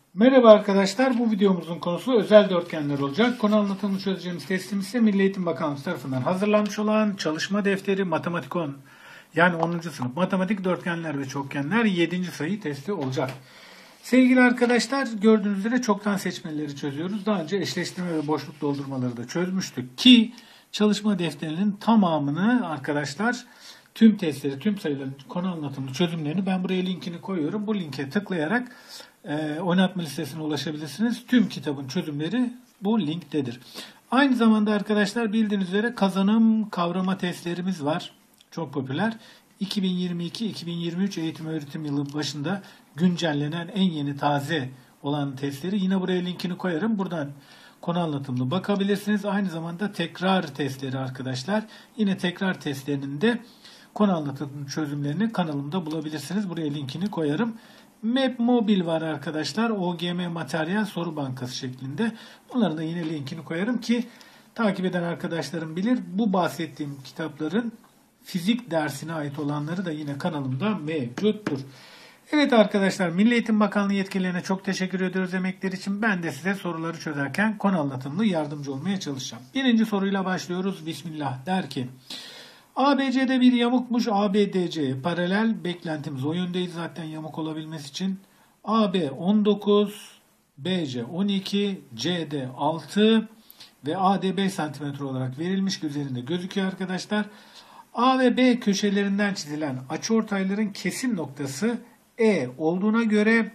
Merhaba arkadaşlar, bu videomuzun konusu özel dörtgenler olacak. Konu anlatımını çözeceğimiz testimiz ise Milli Eğitim Bakanlığı tarafından hazırlanmış olan çalışma defteri Matematik 10, yani 10. sınıf Matematik Dörtgenler ve Çokgenler 7. sayı testi olacak. Sevgili arkadaşlar, gördüğünüz üzere çoktan seçmelileri çözüyoruz. Daha önce eşleştirme ve boşluk doldurmaları da çözmüştük ki çalışma defterinin tamamını arkadaşlar, tüm testleri, tüm sayıların konu anlatımlı çözümlerini ben buraya linkini koyuyorum. Bu linke tıklayarak oynatma listesine ulaşabilirsiniz. Tüm kitabın çözümleri bu linktedir. Aynı zamanda arkadaşlar bildiğiniz üzere kazanım kavrama testlerimiz var. Çok popüler. 2022-2023 eğitim öğretim yılı başında güncellenen en yeni taze olan testleri yine buraya linkini koyarım. Buradan konu anlatımlı bakabilirsiniz. Aynı zamanda tekrar testleri arkadaşlar. Yine tekrar testlerinin de konu anlatımlı çözümlerini kanalımda bulabilirsiniz. Buraya linkini koyarım. Map Mobil var arkadaşlar. OGM materyal soru bankası şeklinde. Bunların da yine linkini koyarım ki takip eden arkadaşlarım bilir. Bu bahsettiğim kitapların fizik dersine ait olanları da yine kanalımda mevcuttur. Evet arkadaşlar, Milli Eğitim Bakanlığı yetkililerine çok teşekkür ediyoruz emekleri için. Ben de size soruları çözerken konu anlatımlı yardımcı olmaya çalışacağım. Birinci soruyla başlıyoruz. Bismillah der ki ABC'de bir yamukmuş, ABDC'ye paralel. Beklentimiz o yöndeyiz zaten yamuk olabilmesi için. AB 19, BC 12, CD 6 ve AD 5 cm olarak verilmiş, üzerinde gözüküyor arkadaşlar. A ve B köşelerinden çizilen açıortayların kesim noktası E olduğuna göre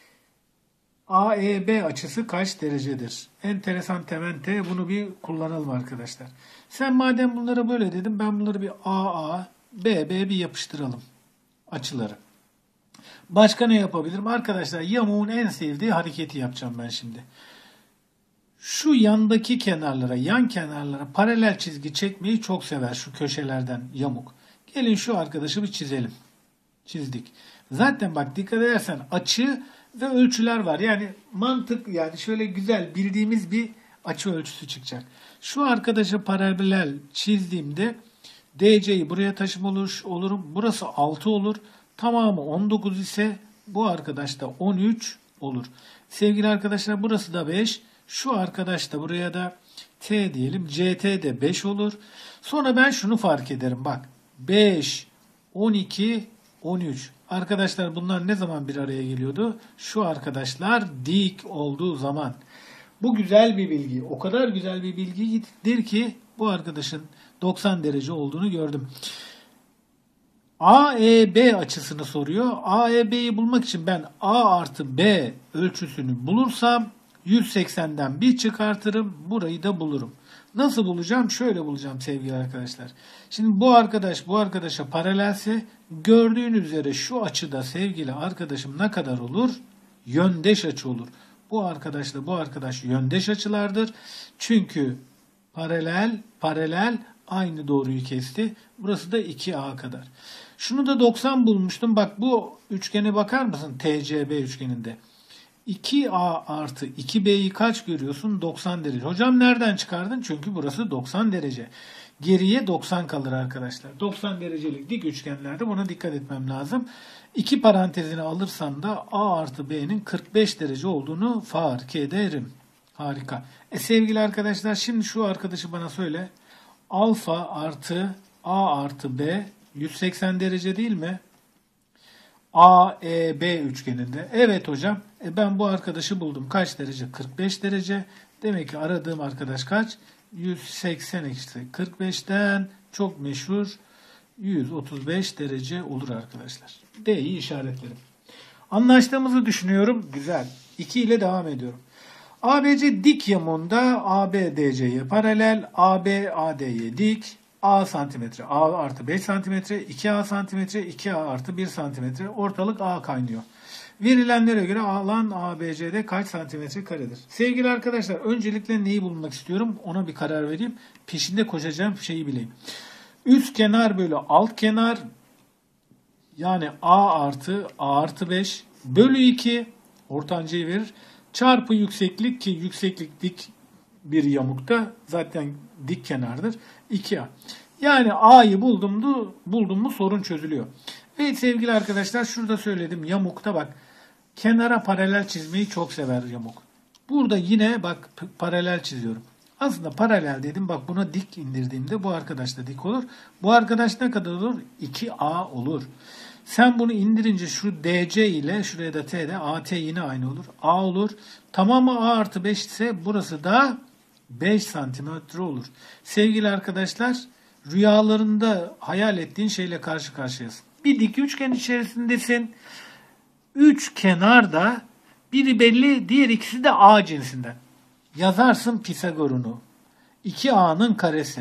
AEB açısı kaç derecedir? Enteresan temente, bunu bir kullanalım arkadaşlar. Sen madem bunlara böyle dedim, ben bunları bir AA, BB bir yapıştıralım açıları. Başka ne yapabilirim? Arkadaşlar yamuğun en sevdiği hareketi yapacağım ben şimdi. Şu yandaki kenarlara, yan kenarlara paralel çizgi çekmeyi çok sever şu köşelerden yamuk. Gelin şu arkadaşı bir çizelim. Çizdik. Zaten bak dikkat edersen açı ve ölçüler var. Yani mantık, yani şöyle güzel bildiğimiz bir açı ölçüsü çıkacak. Şu arkadaşı paralel çizdiğimde DC'yi buraya taşımalı olurum. Burası 6 olur. Tamamı 19 ise bu arkadaş da 13 olur. Sevgili arkadaşlar burası da 5. Şu arkadaş da buraya da T diyelim. CT de 5 olur. Sonra ben şunu fark ederim. Bak 5, 12, 13. Arkadaşlar bunlar ne zaman bir araya geliyordu? Şu arkadaşlar dik olduğu zaman. Bu güzel bir bilgi. O kadar güzel bir bilgidir ki bu arkadaşın 90 derece olduğunu gördüm. AEB açısını soruyor. AEB'yi bulmak için ben A artı B ölçüsünü bulursam 180'den bir çıkartırım. Burayı da bulurum. Nasıl bulacağım? Şöyle bulacağım sevgili arkadaşlar. Şimdi bu arkadaş bu arkadaşa paralelse, gördüğünüz üzere şu açıda sevgili arkadaşım ne kadar olur? Yöndeş açı olur. Bu arkadaşla bu arkadaş yöndeş açılardır. Çünkü paralel aynı doğruyu kesti. Burası da 2A kadar. Şunu da 90 bulmuştum. Bak bu üçgene bakar mısın? TCB üçgeninde. 2A artı 2B'yi kaç görüyorsun? 90 derece. Hocam nereden çıkardın? Çünkü burası 90 derece. Geriye 90 kalır arkadaşlar. 90 derecelik dik üçgenlerde buna dikkat etmem lazım. 2 parantezini alırsam da A artı B'nin 45 derece olduğunu fark ederim. Harika. Sevgili arkadaşlar şimdi şu arkadaşı bana söyle. Alfa artı A artı B 180 derece değil mi? AEB üçgeninde. Evet hocam. Ben bu arkadaşı buldum. Kaç derece? 45 derece. Demek ki aradığım arkadaş kaç? 180 eksi 45'ten çok meşhur 135 derece olur arkadaşlar. D'yi işaretlerim. Anlaştığımızı düşünüyorum. Güzel. 2 ile devam ediyorum. ABC dik yamuğunda ABDC'ye paralel, AB AD'ye dik. A santimetre, A artı 5 santimetre, 2A santimetre, 2A artı 1 santimetre. Ortalık A kaynıyor. Verilenlere göre alan ABC'de kaç santimetre karedir? Sevgili arkadaşlar öncelikle neyi bulmak istiyorum? Ona bir karar vereyim. Peşinde koşacağım şeyi bileyim. Üst kenar bölü alt kenar, yani A artı 5 bölü 2 ortancayı verir. Çarpı yükseklik, ki yükseklik dik bir yamukta zaten dik kenardır. 2A. Yani A'yı buldum mu sorun çözülüyor. Ve sevgili arkadaşlar şurada söyledim, yamukta bak kenara paralel çizmeyi çok sever yamuk. Burada yine bak paralel çiziyorum. Aslında paralel dedim. Bak buna dik indirdiğimde bu arkadaş da dik olur. Bu arkadaş ne kadar olur? 2A olur. Sen bunu indirince şu DC ile şuraya da T'de AT yine aynı olur. A olur. Tamamı A artı 5 ise burası da 5 santimetre olur. Sevgili arkadaşlar, rüyalarında hayal ettiğin şeyle karşı karşıyasın. Bir dik üçgen içerisindesin. Üç kenarda biri belli, diğer ikisi de A cinsinden. Yazarsın Pisagor'unu. 2A'nın karesi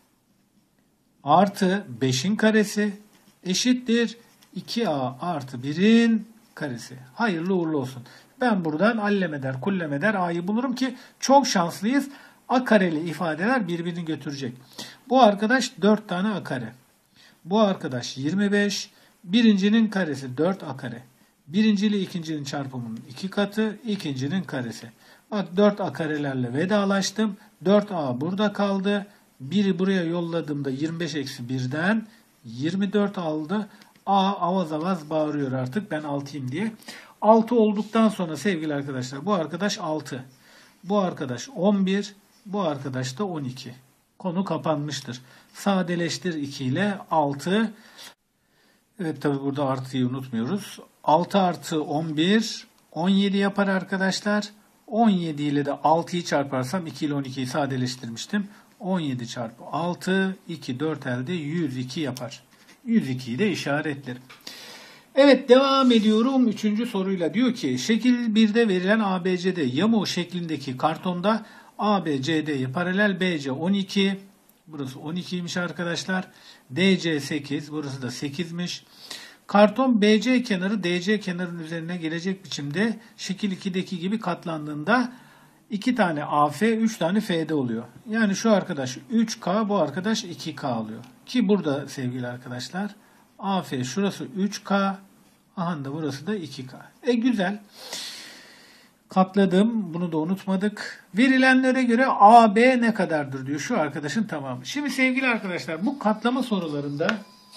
artı 5'in karesi eşittir 2A artı 1'in karesi. Hayırlı uğurlu olsun. Ben buradan allemeder, kullemeder A'yı bulurum ki çok şanslıyız. A kareli ifadeler birbirini götürecek. Bu arkadaş 4 tane A kare. Bu arkadaş 25. Birincinin karesi 4A kare. Birinci ile ikincinin çarpımının 2 katı. İkincinin karesi. Bak 4A karelerle vedalaştım. 4A burada kaldı. Biri buraya yolladığımda 25 eksi 1'den 24 aldı. A avaz avaz bağırıyor artık ben 6'yım diye. 6 olduktan sonra sevgili arkadaşlar bu arkadaş 6. Bu arkadaş 11. Bu arkadaş da 12. Konu kapanmıştır. Sadeleştir 2 ile 6. Evet tabi burada artıyı unutmuyoruz. 6 artı 11 17 yapar arkadaşlar. 17 ile de 6'yı çarparsam 2 ile 12'yi sadeleştirmiştim. 17 çarpı 6 2 4 elde 102 yapar. 102'yi de işaretlerim. Evet devam ediyorum 3. soruyla. Diyor ki şekil 1'de verilen ABCD yamuğu şeklindeki kartonda ABCD'ye paralel BC 12. Burası 12'ymiş arkadaşlar. DC 8. Burası da 8'miş. Karton BC kenarı DC kenarının üzerine gelecek biçimde şekil 2'deki gibi katlandığında 2 tane AF 3 tane FD oluyor. Yani şu arkadaş 3K bu arkadaş 2K oluyor. Ki burada sevgili arkadaşlar AF şurası 3K aha da burası da 2K. Güzel. Katladım. Bunu da unutmadık. Verilenlere göre AB ne kadardır diyor şu arkadaşın tamamı. Şimdi sevgili arkadaşlar bu katlama sorularında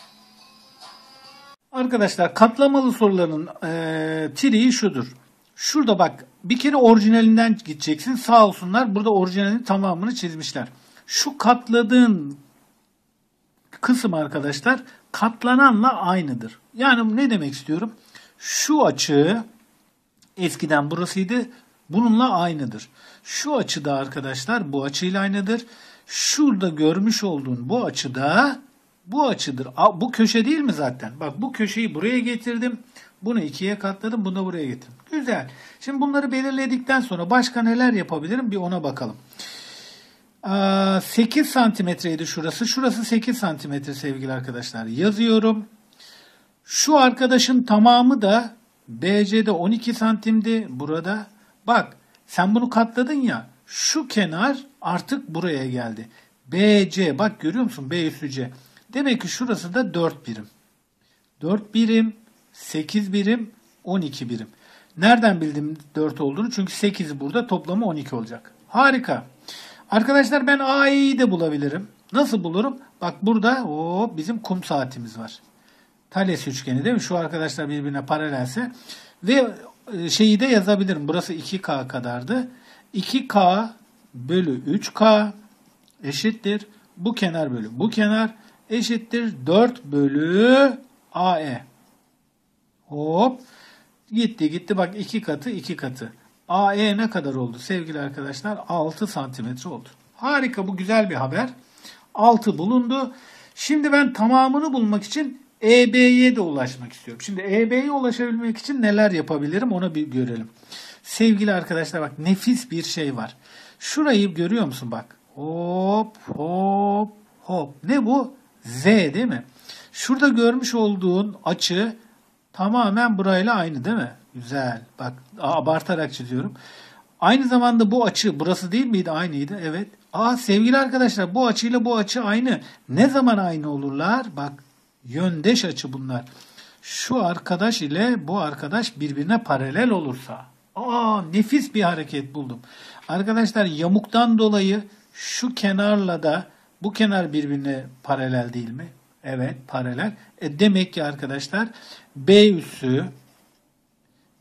arkadaşlar katlamalı soruların triği şudur. Şurada bak bir kere orijinalinden gideceksin. Sağ olsunlar burada orijinalinin tamamını çizmişler. Şu katladığın kısım arkadaşlar katlananla aynıdır. Yani ne demek istiyorum? Şu açı eskiden burasıydı. Bununla aynıdır. Şu açıda arkadaşlar bu açıyla aynıdır. Şurada görmüş olduğun bu açıda bu açıdır. Bu köşe değil mi zaten? Bak bu köşeyi buraya getirdim. Bunu 2'ye katladım. Bunu da buraya getirdim. Güzel. Şimdi bunları belirledikten sonra başka neler yapabilirim? Bir ona bakalım. 8 santimetreydi şurası. Şurası 8 santimetre sevgili arkadaşlar. Yazıyorum. Şu arkadaşın tamamı da BC'de 12 santimdi. Burada. Bak sen bunu katladın ya. Şu kenar artık buraya geldi. BC bak görüyor musun? B üssü C. Demek ki şurası da 4 birim. 4 birim, 8 birim, 12 birim. Nereden bildim 4 olduğunu? Çünkü 8'i burada toplamı 12 olacak. Harika. Arkadaşlar ben A'yı de bulabilirim. Nasıl bulurum? Bak burada bizim kum saatimiz var. Thales üçgeni değil mi? Şu arkadaşlar birbirine paralelse. Ve şeyi de yazabilirim. Burası 2K kadardı. 2K bölü 3K eşittir. Bu kenar bölü bu kenar eşittir 4 bölü AE. Hop. Gitti bak 2 katı 2 katı. AE ne kadar oldu sevgili arkadaşlar? 6 santimetre oldu. Harika bu güzel bir haber. 6 bulundu. Şimdi ben tamamını bulmak için EB'ye de ulaşmak istiyorum. Şimdi EB'ye ulaşabilmek için neler yapabilirim onu bir görelim. Sevgili arkadaşlar bak nefis bir şey var. Şurayı görüyor musun bak. Hop hop hop. Ne bu? Z değil mi? Şurada görmüş olduğun açı tamamen burayla aynı değil mi? Güzel. Bak abartarak çiziyorum. Aynı zamanda bu açı burası değil miydi? Aynıydı. Evet. Sevgili arkadaşlar bu açıyla bu açı aynı. Ne zaman aynı olurlar? Bak yöndeş açı bunlar. Şu arkadaş ile bu arkadaş birbirine paralel olursa. Nefis bir hareket buldum. Arkadaşlar yamuktan dolayı şu kenarla da bu kenar birbirine paralel değil mi? Evet paralel. Demek ki arkadaşlar B üssü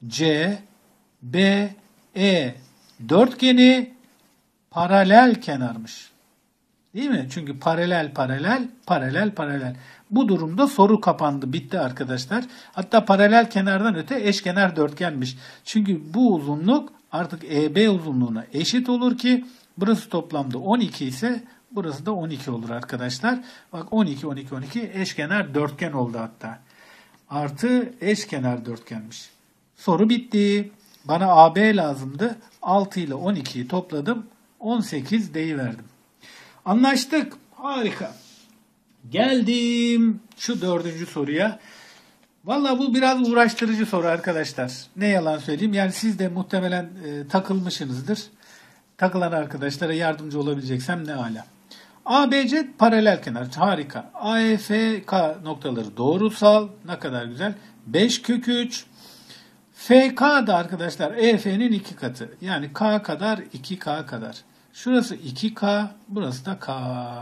C, B, E dörtgeni paralel kenarmış. Değil mi? Çünkü paralel paralel, paralel paralel. Bu durumda soru kapandı, bitti arkadaşlar. Hatta paralel kenardan öte eşkenar dörtgenmiş. Çünkü bu uzunluk artık EB uzunluğuna eşit olur ki burası toplamda 12 ise burası da 12 olur arkadaşlar. Bak 12, 12, 12 eşkenar dörtgen oldu hatta. Artı eşkenar dörtgenmiş. Soru bitti. Bana AB lazımdı. 6 ile 12'yi topladım. 18 deyiverdim. Anlaştık. Harika. Geldim şu 4. soruya. Valla bu biraz uğraştırıcı soru arkadaşlar. Ne yalan söyleyeyim. Yani siz de muhtemelen takılmışsınızdır. Takılan arkadaşlara yardımcı olabileceksem ne ala. ABC paralel kenar. Harika. AEFK noktaları doğrusal. Ne kadar güzel. 5 kök 3. FK da arkadaşlar EF'nin 2 katı. Yani K kadar 2K kadar. Şurası 2K, burası da K.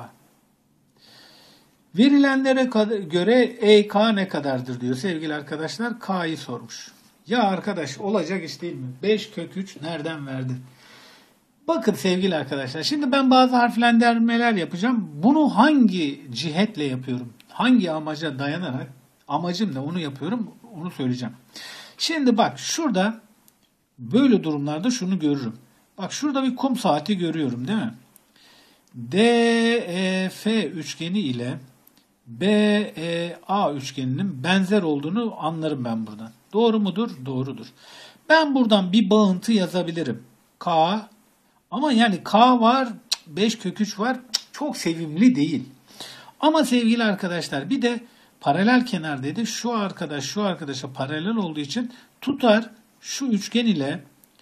Verilenlere göre EK ne kadardır diyor sevgili arkadaşlar. K'yı sormuş. Ya arkadaş olacak iş değil mi? 5 kök 3 nereden verdi? Bakın sevgili arkadaşlar. Şimdi ben bazı harflendirmeler yapacağım. Bunu hangi cihetle yapıyorum? Hangi amaca dayanarak? Amacım ne? Onu yapıyorum. Onu söyleyeceğim. Şimdi bak şurada böyle durumlarda şunu görürüm. Bak şurada bir kum saati görüyorum değil mi? DEF üçgeni ile BEA üçgeninin benzer olduğunu anlarım ben buradan. Doğru mudur? Doğrudur. Ben buradan bir bağıntı yazabilirim. K ama yani K var, 5 kök 3 var. Çok sevimli değil. Ama sevgili arkadaşlar bir de paralel kenar dedi. Şu arkadaş şu arkadaşa paralel olduğu için tutar şu üçgen ile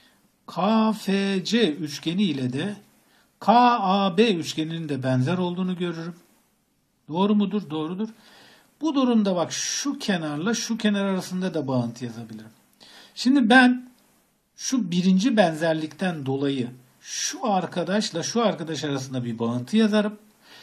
KFC üçgeni ile de KAB üçgeninin de benzer olduğunu görürüm. Doğru mudur? Doğrudur. Bu durumda bak şu kenarla şu kenar arasında da bağıntı yazabilirim. Şimdi ben şu birinci benzerlikten dolayı şu arkadaşla şu arkadaş arasında bir bağıntı yazarım.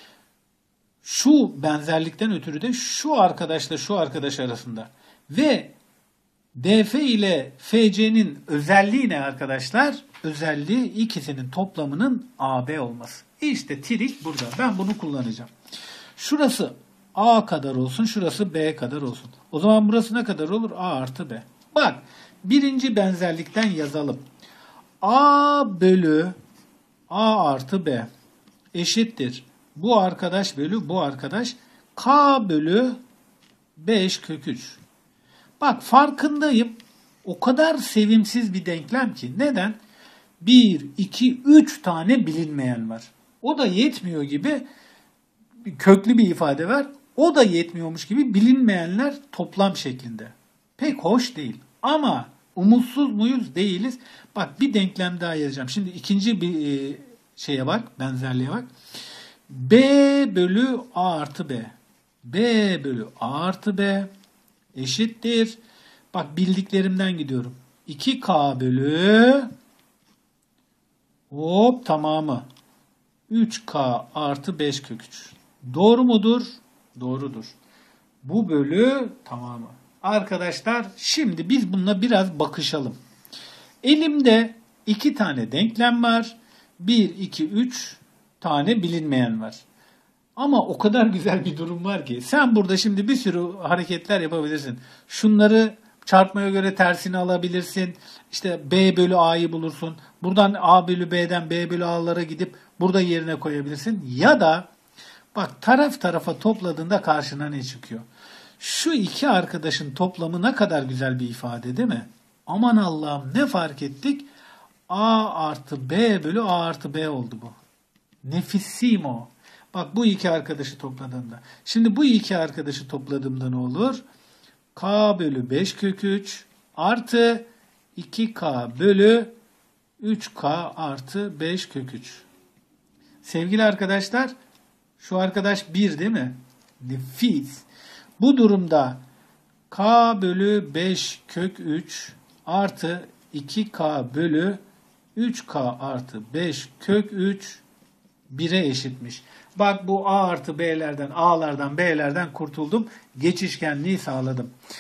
Şu benzerlikten ötürü de şu arkadaşla şu arkadaş arasında ve DF ile FC'nin özelliği ne arkadaşlar? Özelliği ikisinin toplamının AB olması. İşte trik burada. Ben bunu kullanacağım. Şurası A kadar olsun, şurası B kadar olsun. O zaman burası ne kadar olur? A artı B. Bak, birinci benzerlikten yazalım. A bölü A artı B eşittir. Bu arkadaş bölü bu arkadaş K bölü 5 kök 3. Bak farkındayım. O kadar sevimsiz bir denklem ki. Neden? 1, 2, 3 tane bilinmeyen var. O da yetmiyor gibi köklü bir ifade var. O da yetmiyormuş gibi bilinmeyenler toplam şeklinde. Pek hoş değil. Ama umutsuz muyuz? Değiliz. Bak bir denklem daha yazacağım. Şimdi ikinci bir şeye bak. Benzerliğe bak. B bölü A artı B. B bölü A artı B eşittir. Bak bildiklerimden gidiyorum. 2K bölü hop tamamı 3K artı 5 kök 3. Doğru mudur? Doğrudur. Bu bölü tamamı. Arkadaşlar şimdi biz bununla biraz bakışalım. Elimde 2 tane denklem var. 1, 2, 3 tane bilinmeyen var. Ama o kadar güzel bir durum var ki sen burada şimdi bir sürü hareketler yapabilirsin. Şunları çarpmaya göre tersini alabilirsin. İşte B bölü A'yı bulursun. Buradan A bölü B'den B bölü A'lara gidip burada yerine koyabilirsin. Ya da bak taraf tarafa topladığında karşına ne çıkıyor? Şu iki arkadaşın toplamı ne kadar güzel bir ifade değil mi? Aman Allah'ım ne fark ettik? A artı B bölü A artı B oldu bu. Nefissimo. Bak bu iki arkadaşı topladığımda. Şimdi bu iki arkadaşı topladığımda ne olur? K bölü 5 kök 3 artı 2K bölü 3K artı 5 kök 3. Sevgili arkadaşlar şu arkadaş 1 değil mi? Nefis. Bu durumda K bölü 5 kök 3 artı 2K bölü 3K artı 5 kök 3 1'e eşitmiş. Bak bu A artı B'lerden, A'lardan, B'lerden kurtuldum. Geçişkenliği sağladım.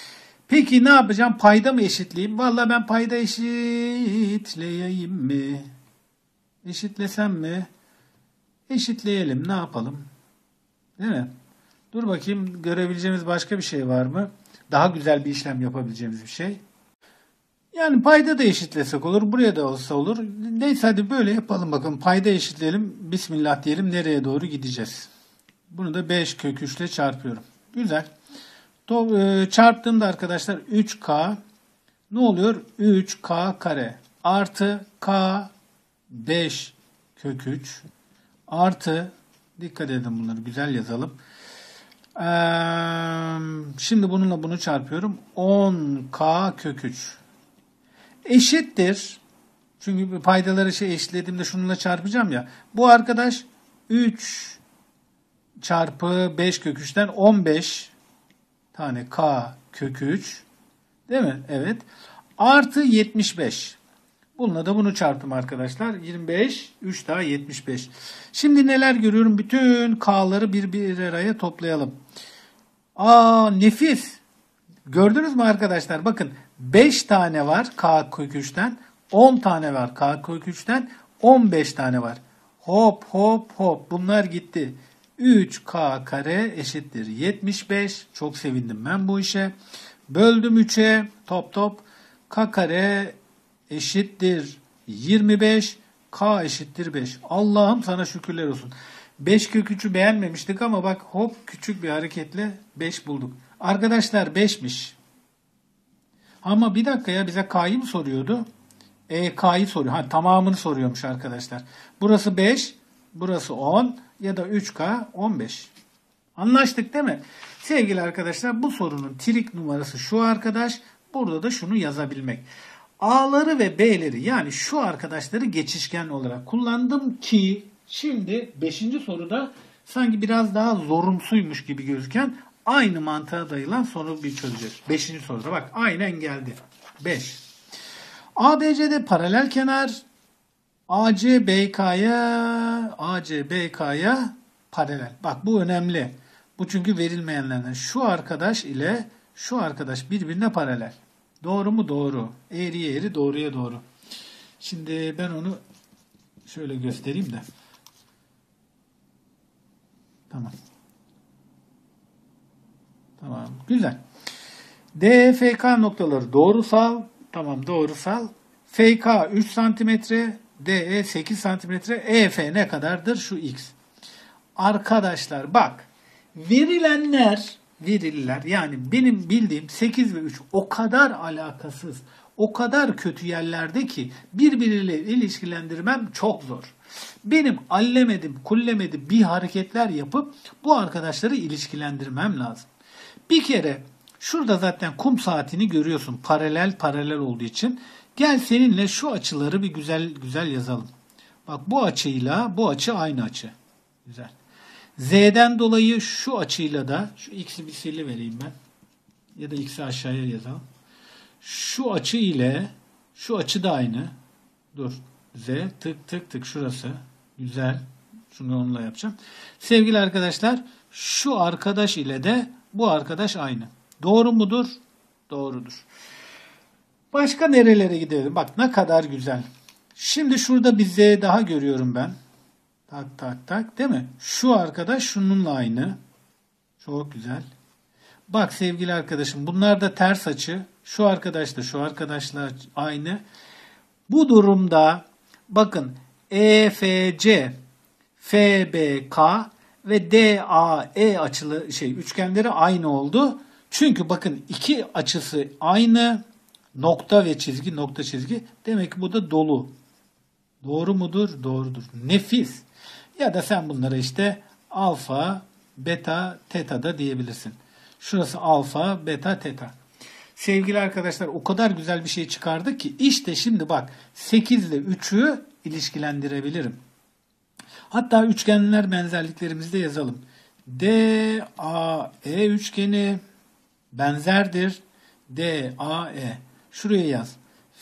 Peki ne yapacağım? Payda mı eşitleyeyim? Vallahi ben payda eşitleyeyim mi? Eşitlesem mi? Eşitleyelim. Ne yapalım? Değil mi? Dur bakayım, görebileceğimiz başka bir şey var mı? Daha güzel bir işlem yapabileceğimiz bir şey. Yani payda da eşitlesek olur. Buraya da olsa olur. Neyse hadi böyle yapalım bakalım. Payda eşitleyelim. Bismillah diyelim. Nereye doğru gideceğiz? Bunu da 5 kök 3 ile çarpıyorum. Güzel. Çarptığımda arkadaşlar 3k ne oluyor? 3k kare artı k 5 kök 3 artı, dikkat edin bunları güzel yazalım. Şimdi bununla bunu çarpıyorum. 10k kök 3 eşittir. Çünkü paydaları eşitlediğimde şununla çarpacağım ya. Bu arkadaş 3 çarpı 5 kök 3'ten 15 tane k kök 3. Değil mi? Evet. Artı 75. Bununla da bunu çarptım arkadaşlar. 25, 3 daha 75. Şimdi neler görüyorum? Bütün k'ları bir araya toplayalım. Nefis. Gördünüz mü arkadaşlar? Bakın 5 tane var k kök 3'ten. 10 tane var k kök 3'ten. 15 tane var. Hop hop hop. Bunlar gitti. 3k kare eşittir 75. Çok sevindim ben bu işe. Böldüm 3'e. Top. K kare eşittir 25. K eşittir 5. Allah'ım sana şükürler olsun. 5 kök 3'ü beğenmemiştik ama bak hop küçük bir hareketle 5 bulduk. Arkadaşlar 5'miş. Ama bir dakika ya, bize K'yı mı soruyordu? K'yı soruyor. Tamamını soruyormuş arkadaşlar. Burası 5, burası 10 ya da 3K 15. Anlaştık değil mi? Sevgili arkadaşlar, bu sorunun trik numarası şu arkadaş. Burada da şunu yazabilmek. A'ları ve B'leri, yani şu arkadaşları geçişken olarak kullandım ki şimdi 5. soruda sanki biraz daha zorumsuymuş gibi gözüken aynı mantığa dayalı soru bir çözeceğiz. 5. soruda bak aynen geldi. 5. ABC'de paralel kenar, AC BK'ya paralel. Bak bu önemli. Bu çünkü verilmeyenlerden. Şu arkadaş ile şu arkadaş birbirine paralel. Doğru mu? Doğru. Eğriye eğri, doğruya doğru. Şimdi ben onu şöyle göstereyim de. Tamam. Tamam. Güzel. DFK noktaları doğrusal. Tamam, doğrusal. FK 3 santimetre, DE 8 santimetre, EF ne kadardır? Şu X. Arkadaşlar bak, verilenler yani benim bildiğim 8 ve 3 o kadar alakasız, o kadar kötü yerlerde ki birbiriyle ilişkilendirmem çok zor. Benim allemedim, kullemedim bir hareketler yapıp bu arkadaşları ilişkilendirmem lazım. Bir kere şurada zaten kum saatini görüyorsun, paralel olduğu için. Gel seninle şu açıları bir güzel yazalım. Bak bu açıyla bu açı aynı açı. Güzel. Z'den dolayı şu açıyla da şu x'i bir silivereyim ben. Ya da x'i aşağıya yazalım. Şu açı ile şu açı da aynı. Dur. Z tık şurası. Güzel. Şunu onunla yapacağım. Sevgili arkadaşlar, şu arkadaş ile de bu arkadaş aynı. Doğru mudur? Doğrudur. Başka nerelere gidelim? Bak ne kadar güzel. Şimdi şurada bir Z daha görüyorum ben. Tak değil mi? Şu arkadaş şununla aynı. Çok güzel. Bak sevgili arkadaşım, bunlar da ters açı. Şu arkadaş da şu arkadaşla aynı. Bu durumda bakın EFC, FBK ve DAE açılı üçgenleri aynı oldu. Çünkü bakın iki açısı aynı. Nokta ve çizgi, nokta çizgi. Demek ki bu da dolu. Doğru mudur? Doğrudur. Nefis. Ya da sen bunlara işte alfa, beta, teta da diyebilirsin. Şurası alfa, beta, teta. Sevgili arkadaşlar, o kadar güzel bir şey çıkardık ki işte şimdi bak 8 ile 3'ü ilişkilendirebilirim. Hatta üçgenler benzerliklerimizi de yazalım. DAE üçgeni benzerdir. DAE. Şuraya yaz.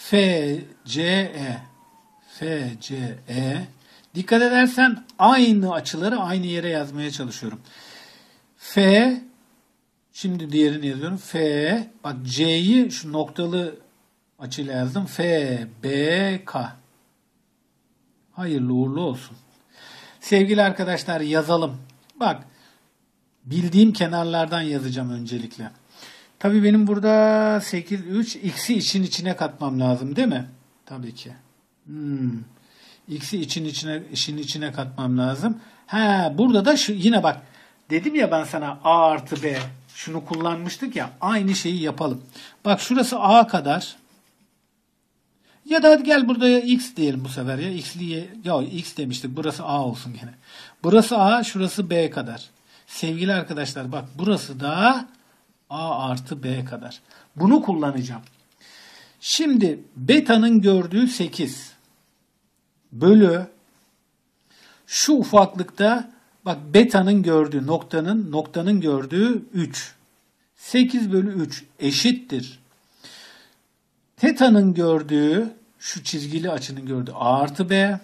FCE. Dikkat edersen aynı açıları aynı yere yazmaya çalışıyorum. FCE Şimdi diğerini yazıyorum. F, bak C'yi şu noktalı açıyla yazdım. F, B, K. Hayırlı uğurlu olsun. Sevgili arkadaşlar yazalım. Bak bildiğim kenarlardan yazacağım öncelikle. Tabii benim burada 8, 3, x'i için içine katmam lazım değil mi? Tabii ki. X'i işin içine katmam lazım. Burada da şu yine bak dedim ya ben sana A artı B şunu kullanmıştık ya aynı şeyi yapalım. Bak şurası A kadar. Ya da hadi gel burada x diyelim bu sefer ya. X demiştik. Burası A olsun gene. Burası A, şurası B kadar. Sevgili arkadaşlar bak burası da A artı B kadar. Bunu kullanacağım. Şimdi beta'nın gördüğü 8 bölü şu ufaklıkta bak beta'nın gördüğü noktanın gördüğü 3. 8 bölü 3 eşittir. Teta'nın gördüğü şu çizgili açının gördüğü A artı B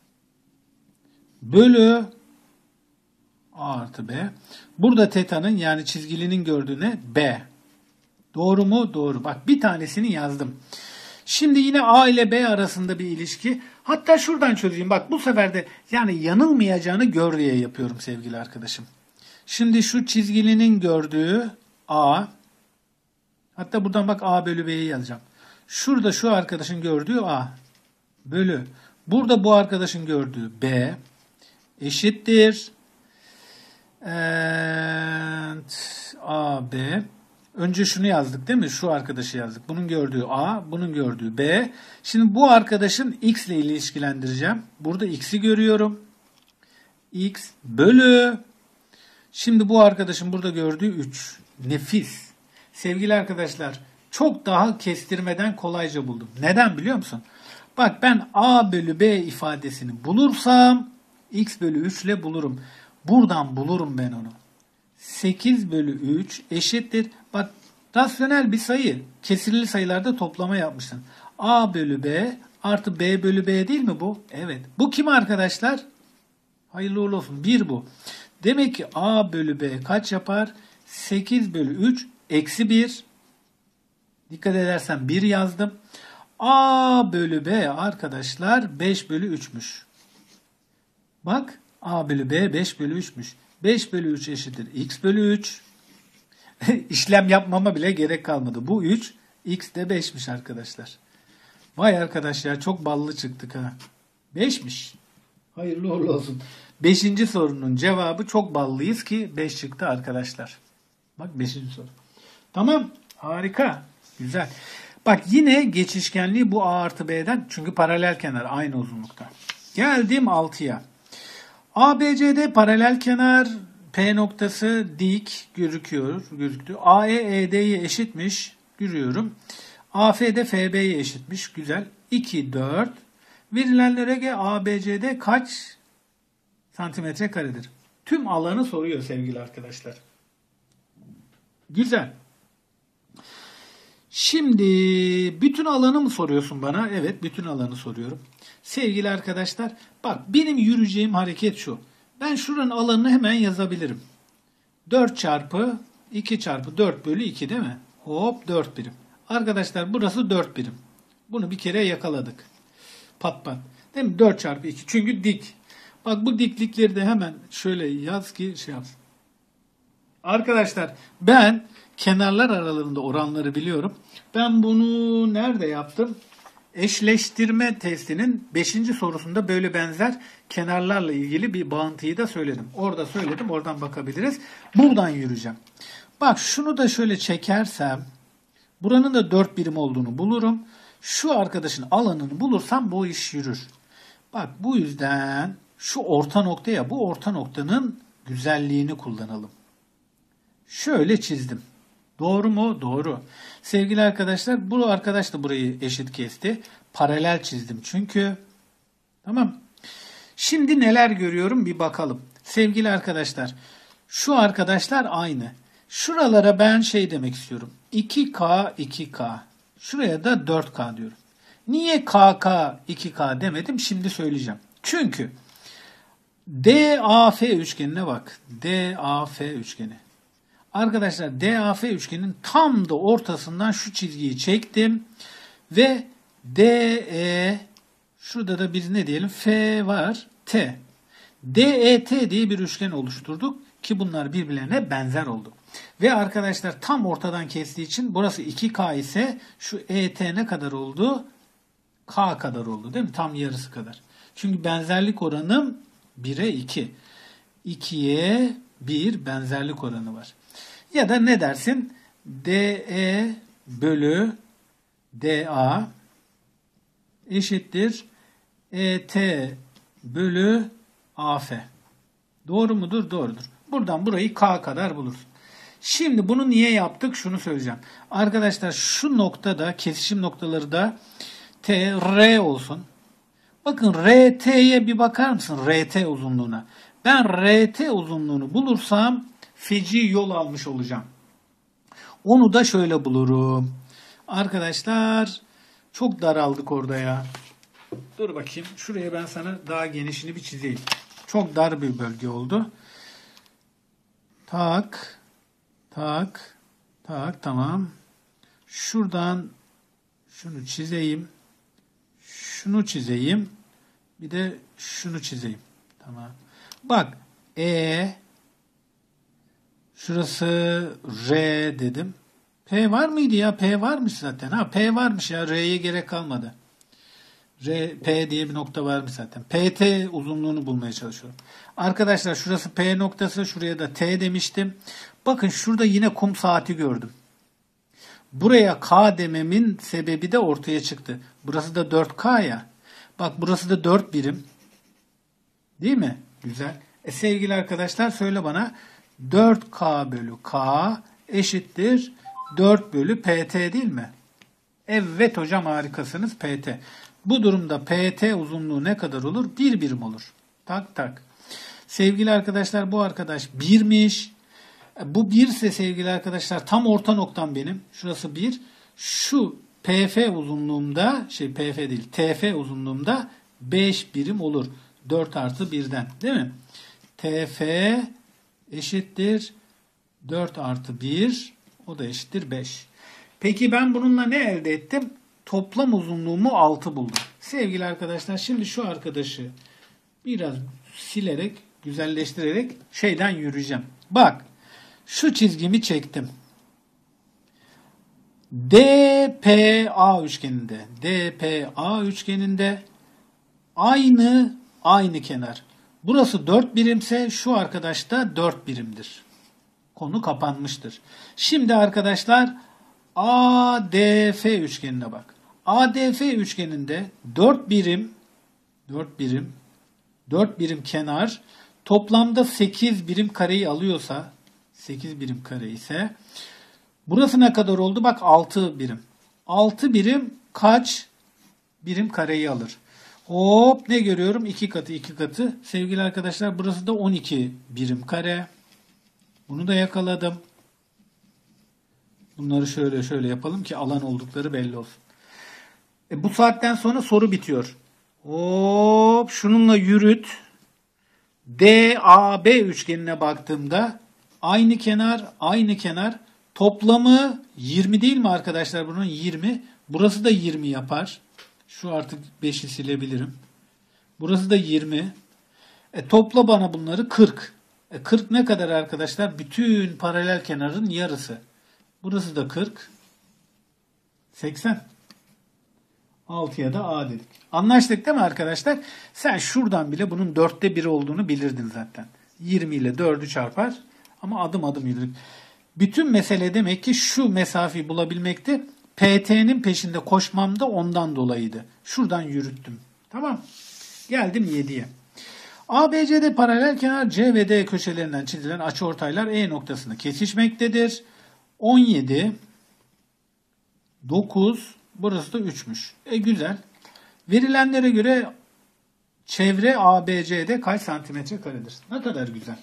bölü A artı B. Burada teta'nın yani çizgilinin gördüğü ne? B. Doğru mu? Doğru. Bak bir tanesini yazdım. Şimdi yine A ile B arasında bir ilişki. Hatta şuradan çözeyim. Bak bu sefer de yani yanılmayacağını gör diye yapıyorum sevgili arkadaşım. Şimdi şu çizgilinin gördüğü A. Hatta buradan bak A bölü B'yi yazacağım. Şurada şu arkadaşın gördüğü A bölü. Burada bu arkadaşın gördüğü B eşittir. A, B. Önce şunu yazdık değil mi? Şu arkadaşı yazdık. Bunun gördüğü A, bunun gördüğü B. Şimdi bu arkadaşın X ile ilişkilendireceğim. Burada X'i görüyorum. X bölü. Şimdi bu arkadaşın burada gördüğü 3. Nefis. Sevgili arkadaşlar çok daha kestirmeden kolayca buldum. Neden biliyor musun? Bak ben A bölü B ifadesini bulursam X bölü 3 ile bulurum. Buradan bulurum ben onu. 8 bölü 3 eşittir. Bak rasyonel bir sayı. Kesirli sayılarda toplama yapmışsın. A bölü B artı B bölü B değil mi bu? Evet. Bu kim arkadaşlar? Hayırlı uğurlu olsun. 1 bu. Demek ki A bölü B kaç yapar? 8 bölü 3 eksi 1. Dikkat edersen 1 yazdım. A bölü B arkadaşlar 5 bölü 3'müş. Bak A bölü B 5 bölü 3'müş. 5 bölü 3 eşittir X bölü 3. İşlem yapmama bile gerek kalmadı. Bu 3, X de 5'miş arkadaşlar. Vay arkadaş ya çok ballı çıktık ha. 5'miş. Hayırlı uğurlu olsun. 5. sorunun cevabı çok ballıyız ki 5 çıktı arkadaşlar. Bak 5. soru. Tamam harika. Güzel. Bak yine geçişkenliği bu A artı B'den çünkü paralel kenar aynı uzunlukta. Geldim 6'ya. ABCD paralel kenar P noktası dik gözüktü. AE ED'ye eşitmiş. Görüyorum. AF de FB'ye eşitmiş. Güzel. 2, 4. Verilenlere göre ABCD kaç santimetre karedir? Tüm alanı soruyor sevgili arkadaşlar. Güzel. Şimdi bütün alanı mı soruyorsun bana? Evet, bütün alanı soruyorum. Sevgili arkadaşlar, bak benim yürüyeceğim hareket şu. Ben şuranın alanını hemen yazabilirim. 4 çarpı 2 çarpı 4 bölü 2 değil mi? Hop 4 birim. Arkadaşlar burası 4 birim. Bunu bir kere yakaladık. Pat pat. Değil mi? 4 çarpı 2. Çünkü dik. Bak bu diklikleri de hemen şöyle yaz ki şey yapsın. Arkadaşlar ben kenarlar aralarında oranları biliyorum. Ben bunu nerede yaptım? Eşleştirme testinin 5. sorusunda böyle benzer kenarlarla ilgili bir bağıntıyı da söyledim. Orada söyledim. Oradan bakabiliriz. Buradan yürüyeceğim. Bak şunu da şöyle çekersem buranın da 4 birim olduğunu bulurum. Şu arkadaşın alanını bulursam bu iş yürür. Bak bu yüzden şu orta noktaya bu orta noktanın güzelliğini kullanalım. Şöyle çizdim. Doğru mu? Doğru. Sevgili arkadaşlar bu arkadaş da burayı eşit kesti. Paralel çizdim çünkü. Tamam. Şimdi neler görüyorum bir bakalım. Sevgili arkadaşlar şu arkadaşlar aynı. Şuralara ben şey demek istiyorum. 2K 2K. Şuraya da 4K diyorum. Niye KK 2K demedim şimdi söyleyeceğim. Çünkü DAF üçgenine bak. DAF üçgeni. Arkadaşlar DAF üçgenin tam da ortasından şu çizgiyi çektim. Ve DE, şurada da bir ne diyelim? F var. T. DET diye bir üçgen oluşturduk ki bunlar birbirlerine benzer oldu. Ve arkadaşlar tam ortadan kestiği için burası 2K ise şu ET ne kadar oldu? K kadar oldu değil mi? Tam yarısı kadar. Çünkü benzerlik oranım 1'e 2. 2'ye 1 benzerlik oranı var. Ya da ne dersin? DE bölü DA eşittir ET bölü AF. Doğru mudur? Doğrudur. Buradan burayı K kadar bulursun. Şimdi bunu niye yaptık? Şunu söyleyeceğim. Arkadaşlar şu noktada, kesişim noktaları da T, R olsun. Bakın RT'ye bir bakar mısın? RT uzunluğuna. Ben RT uzunluğunu bulursam feci yol almış olacağım. Onu da şöyle bulurum. Arkadaşlar çok daraldık orada ya. Dur bakayım. Şuraya ben sana daha genişini bir çizeyim. Çok dar bir bölge oldu. Tak. Tak. Tak. Tamam. Şuradan şunu çizeyim. Şunu çizeyim. Bir de şunu çizeyim. Tamam. Bak. Şurası R dedim. P var mıydı ya? P varmış zaten. Ha P varmış ya. R'ye gerek kalmadı. P diye bir nokta varmış zaten. PT uzunluğunu bulmaya çalışıyorum. Arkadaşlar şurası P noktası. Şuraya da T demiştim. Bakın şurada yine kum saati gördüm. Buraya K dememin sebebi de ortaya çıktı. Burası da 4K ya. Bak burası da 4 birim. Değil mi? Güzel. Sevgili arkadaşlar söyle bana. 4K bölü K eşittir 4 bölü PT değil mi? Evet hocam harikasınız PT. Bu durumda PT uzunluğu ne kadar olur? 1 birim olur. Tak tak. Sevgili arkadaşlar bu arkadaş 1'miş. Bu 1 ise sevgili arkadaşlar tam orta noktam benim. Şurası 1. Şu PF uzunluğumda PF değil TF uzunluğumda 5 birim olur. 4 artı 1'den değil mi? TF eşittir 4 artı 1 o da eşittir 5. Peki ben bununla ne elde ettim? Toplam uzunluğumu 6 buldum. Sevgili arkadaşlar şimdi şu arkadaşı biraz silerek, güzelleştirerek şeyden yürüyeceğim. Bak şu çizgimi çektim. DPA üçgeninde aynı kenar. Burası 4 birimse şu arkadaş da 4 birimdir. Konu kapanmıştır. Şimdi arkadaşlar ADF üçgenine bak. ADF üçgeninde 4 birim kenar toplamda 8 birim kareyi alıyorsa 8 birim kare ise burası ne kadar oldu? Bak 6 birim. 6 birim kaç birim kareyi alır? Hop ne görüyorum? 2 katı. Sevgili arkadaşlar burası da 12 birim kare. Bunu da yakaladım. Bunları şöyle yapalım ki alan oldukları belli olsun. Bu saatten sonra soru bitiyor. Hop şununla yürüt. DAB üçgenine baktığımda aynı kenar toplamı 20 değil mi arkadaşlar bunun 20. Burası da 20 yapar. Şu artık 5'i silebilirim. Burası da 20. Topla bana bunları 40. 40 ne kadar arkadaşlar? Bütün paralel kenarın yarısı. Burası da 40. 80. 6'ya da A dedik. Anlaştık değil mi arkadaşlar? Sen şuradan bile bunun 4'te 1 olduğunu bilirdin zaten. 20 ile 4'ü çarpar ama adım adım yürüdük. Bütün mesele demek ki şu mesafeyi bulabilmekti. PT'nin peşinde koşmam da ondan dolayıydı. Şuradan yürüttüm. Tamam. Geldim 7'ye. ABC'de paralel kenar C ve D köşelerinden çizilen açıortaylar E noktasında kesişmektedir. 17, 9, burası da 3'müş. Güzel. Verilenlere göre çevre ABC'de kaç santimetre karedir? Ne kadar güzel.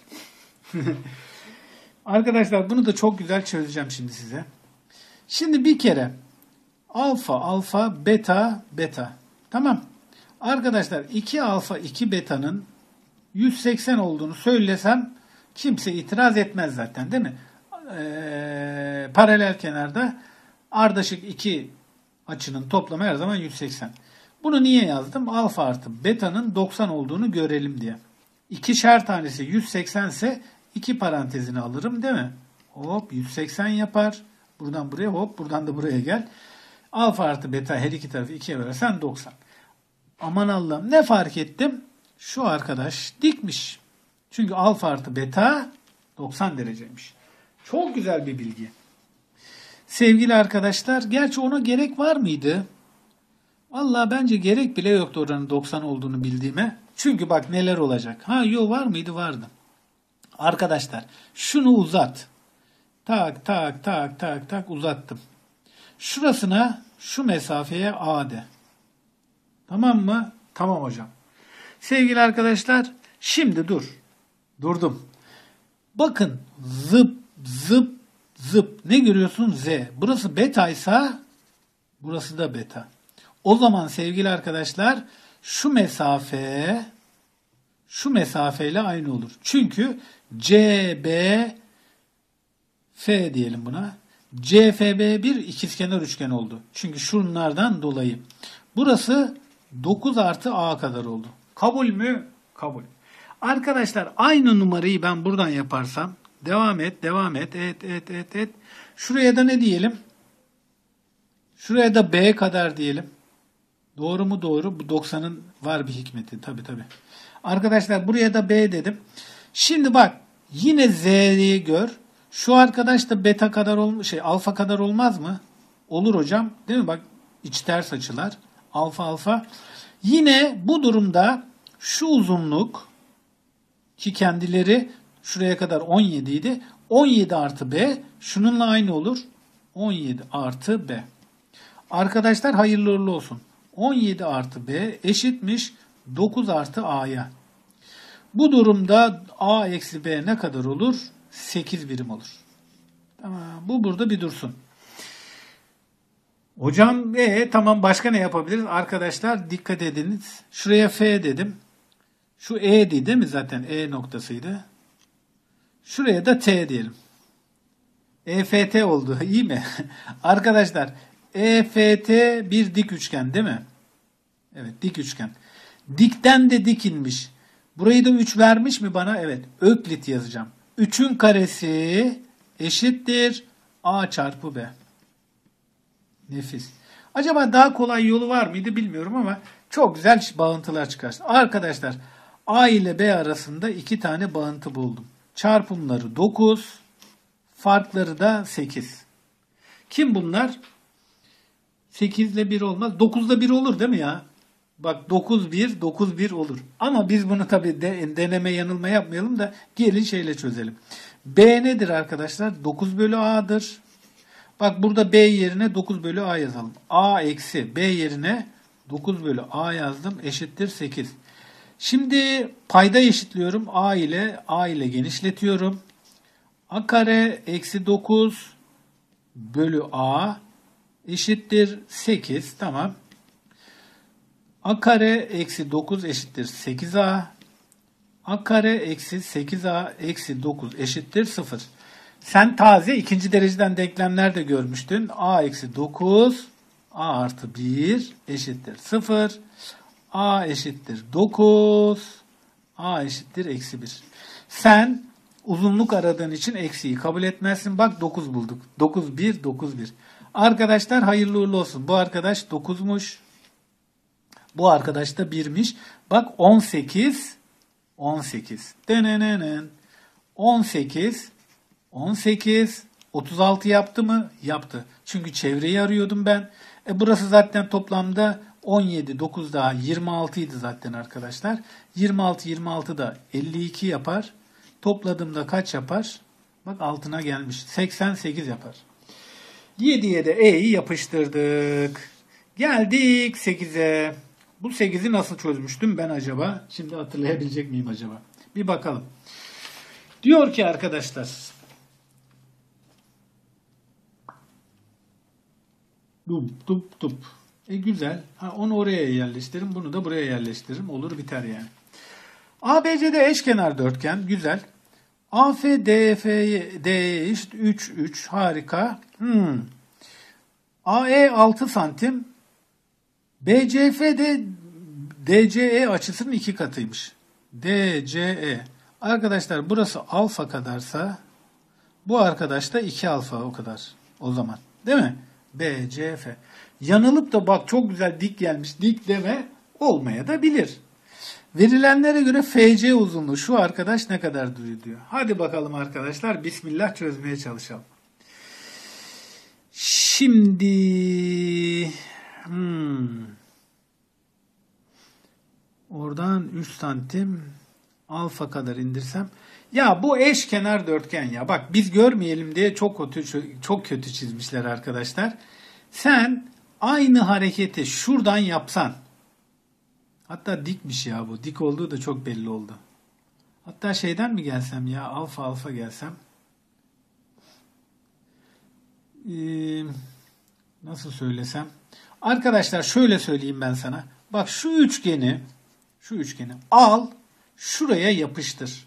Arkadaşlar bunu da çok güzel çözeceğim şimdi size. Şimdi bir kere alfa, beta. Tamam. Arkadaşlar 2 alfa 2 beta'nın 180 olduğunu söylesem kimse itiraz etmez zaten değil mi? paralel kenarda ardışık iki açının toplamı her zaman 180. Bunu niye yazdım? Alfa artı beta'nın 90 olduğunu görelim diye. İkişer tanesi 180 ise iki parantezini alırım değil mi? Hop 180 yapar. Buradan buraya hop buradan da buraya gel. Alfa artı beta her iki tarafı 2'ye bölersen 90. Aman Allah'ım ne fark ettim? Şu arkadaş dikmiş. Çünkü alfa artı beta 90 dereceymiş. Çok güzel bir bilgi. Sevgili arkadaşlar, gerçi ona gerek var mıydı? Vallahi bence gerek bile yoktu oranın 90 olduğunu bildiğime. Çünkü bak neler olacak. Ha yo var mıydı? Vardı. Arkadaşlar şunu uzat. Tak tak tak tak tak uzattım. Şurasına şu mesafeye A de. Tamam mı? Tamam hocam. Sevgili arkadaşlar şimdi dur. Durdum. Bakın zıp zıp zıp. Ne görüyorsun? Z. Burası beta ise burası da beta. O zaman sevgili arkadaşlar şu mesafeyle aynı olur. Çünkü CB F diyelim buna. CFB bir ikizkenar üçgen oldu. Çünkü şunlardan dolayı. Burası 9 artı A kadar oldu. Kabul mü? Kabul. Arkadaşlar aynı numarayı ben buradan yaparsam devam et. Şuraya da ne diyelim? Şuraya da B kadar diyelim. Doğru mu? Doğru. Bu 90'ın var bir hikmeti. Tabii. Arkadaşlar buraya da B dedim. Şimdi bak yine Z'yi gör. Şu arkadaş da beta kadar alfa kadar olmaz mı? Olur hocam. Değil mi? Bak iç ters açılar. Alfa. Yine bu durumda şu uzunluk ki kendileri şuraya kadar 17 idi. 17 artı B şununla aynı olur. 17 artı B. Arkadaşlar hayırlı uğurlu olsun. 17 artı B eşitmiş 9 artı A'ya. Bu durumda A eksi B ne kadar olur? 8 birim olur. Tamam. Bu burada bir dursun. Hocam tamam başka ne yapabiliriz? Arkadaşlar dikkat ediniz. Şuraya F dedim. Şu E'di değil mi zaten? E noktasıydı. Şuraya da T diyelim. EFT oldu. İyi mi? Arkadaşlar EFT bir dik üçgen değil mi? Evet dik üçgen. Dikten de dik inmiş. Burayı da 3 vermiş mi bana? Evet. Öklit yazacağım. 3'ün karesi eşittir A çarpı B. Nefis. Acaba daha kolay yolu var mıydı bilmiyorum ama çok güzel bağıntılar çıkar. Arkadaşlar A ile B arasında 2 tane bağıntı buldum. Çarpımları 9, farkları da 8. Kim bunlar? 8 ile 1 olmaz. 9 ile 1 olur değil mi ya? Bak 9-1 olur. Ama biz bunu tabii deneme yanılma yapmayalım da gelin şeyle çözelim. B nedir arkadaşlar? 9 bölü A'dır. Bak burada B yerine 9 bölü A yazalım. A eksi B yerine 9 bölü A yazdım. Eşittir 8. Şimdi payda eşitliyorum. A ile genişletiyorum. A kare eksi 9 bölü A eşittir 8. Tamam. A kare eksi 9 eşittir 8A. A kare eksi 8A eksi 9 eşittir 0. Sen taze ikinci dereceden denklemler de görmüştün. A eksi 9 A artı 1 eşittir 0. A eşittir 9. A eşittir eksi 1. Sen uzunluk aradığın için eksiyi kabul etmezsin. Bak 9 bulduk. 9, 1, 9, 1. Arkadaşlar hayırlı uğurlu olsun. Bu arkadaş 9'muş. Bu arkadaş da 1'miş. Bak 18. 18. Denenenen. 18. 18. 36 yaptı mı? Yaptı. Çünkü çevreyi arıyordum ben. Burası zaten toplamda 17, 9 daha 26 idi zaten arkadaşlar. 26 da 52 yapar. Topladığımda kaç yapar? Bak altına gelmiş. 88 yapar. 7'ye de E'yi yapıştırdık. Geldik 8'e. Bu 8'i nasıl çözmüştüm ben acaba? Şimdi hatırlayabilecek miyim acaba? Bir bakalım. Diyor ki arkadaşlar. Dup. Güzel. Onu oraya yerleştiririm. Bunu da buraya yerleştiririm. Olur biter yani. ABC'de eşkenar dörtgen. Güzel. AF DE'ye eşit 3 3 harika. AE 6 santim. BCF de DCE açısının 2 katıymış. DCE. Arkadaşlar burası alfa kadarsa bu arkadaş da 2 alfa o kadar o zaman. Değil mi? BCF. Yanılıp da bak çok güzel dik gelmiş. Dik deme olmaya da bilir. Verilenlere göre FC uzunluğu şu arkadaş ne kadar diyor. Hadi bakalım arkadaşlar. Bismillah çözmeye çalışalım. Şimdi oradan 3 santim alfa kadar indirsem. Ya bu eşkenar dörtgen ya. Bak biz görmeyelim diye çok kötü çizmişler arkadaşlar. Sen aynı hareketi şuradan yapsan. Hatta dikmiş ya bu. Dik olduğu da çok belli oldu. Hatta şeyden mi gelsem ya? Alfa gelsem. Nasıl söylesem? Arkadaşlar şöyle söyleyeyim ben sana. Bak şu üçgeni al. Şuraya yapıştır.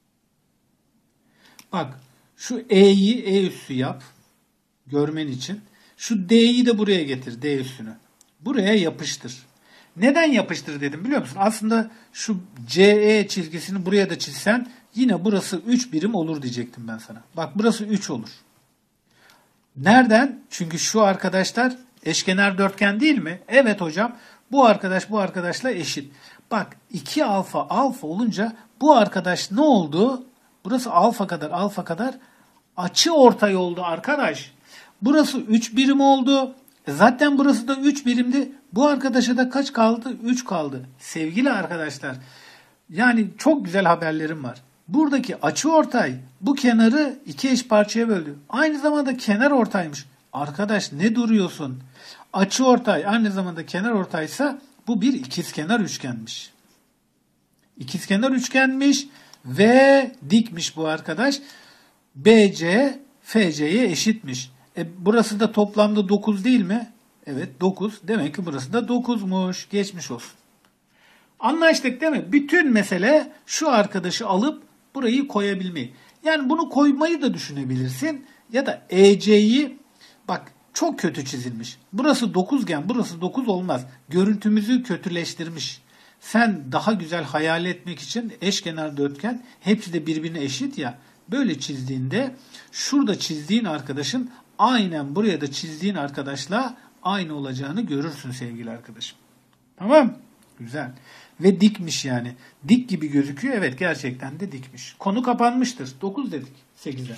Bak şu E'yi E üssü yap. Görmen için. Şu D'yi de buraya getir. D üssünü. Buraya yapıştır. Neden yapıştır dedim biliyor musun? Aslında şu CE çizgisini buraya da çizsen yine burası 3 birim olur diyecektim ben sana. Bak burası 3 olur. Nereden? Çünkü şu arkadaşlar eşkenar dörtgen değil mi? Evet hocam. Bu arkadaş bu arkadaşla eşit. Bak 2 alfa olunca bu arkadaş ne oldu? Burası alfa kadar açı ortay oldu arkadaş. Burası 3 birim oldu. Zaten burası da 3 birimdi. Bu arkadaşa da kaç kaldı? 3 kaldı. Sevgili arkadaşlar, yani çok güzel haberlerim var. Buradaki açıortay bu kenarı iki eş parçaya böldü. Aynı zamanda kenar ortaymış. Arkadaş ne duruyorsun? Açıortay aynı zamanda kenar ortaysa bu bir ikizkenar üçgenmiş. İkizkenar üçgenmiş ve dikmiş bu arkadaş. BC FC'ye eşitmiş. Burası da toplamda 9 değil mi? Evet 9. Demek ki burası da 9'muş. Geçmiş olsun. Anlaştık değil mi? Bütün mesele şu arkadaşı alıp burayı koyabilmeyi. Yani bunu koymayı da düşünebilirsin. Ya da EC'yi bak çok kötü çizilmiş. Burası dokuzgen, burası 9 olmaz. Görüntümüzü kötüleştirmiş. Sen daha güzel hayal etmek için eşkenar dörtgen hepsi de birbirine eşit ya. Böyle çizdiğinde şurada çizdiğin arkadaşın aynen buraya da çizdiğin arkadaşla aynı olacağını görürsün sevgili arkadaşım. Tamam? Güzel. Ve dikmiş yani. Dik gibi gözüküyor. Evet gerçekten de dikmiş. Konu kapanmıştır. 9 dedik 8'e.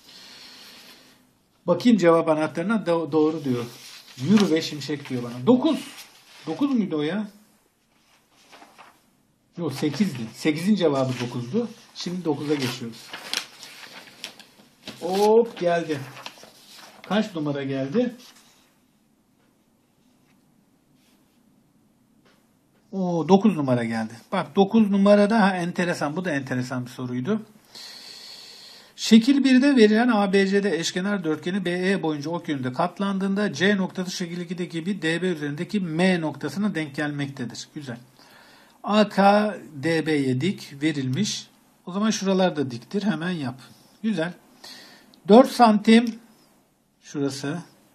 Bakayım cevap anahtarına doğru diyor. Yürü ve şimşek diyor bana. 9. 9 muydu o ya? Yok 8'di. 8'in cevabı 9'du. Şimdi 9'a geçiyoruz. Hop geldi. Kaç numara geldi? O 9 numara geldi. Bak 9 numarada enteresan. Bu da enteresan bir soruydu. Şekil 1'de verilen ABC'de eşkenar dörtgeni BE boyunca ok yönünde katlandığında C noktası şekil 2'deki gibi DB üzerindeki M noktasına denk gelmektedir. Güzel. AK DB'ye dik verilmiş. O zaman şuralar da diktir. Hemen yap. Güzel. 4 santim şurası.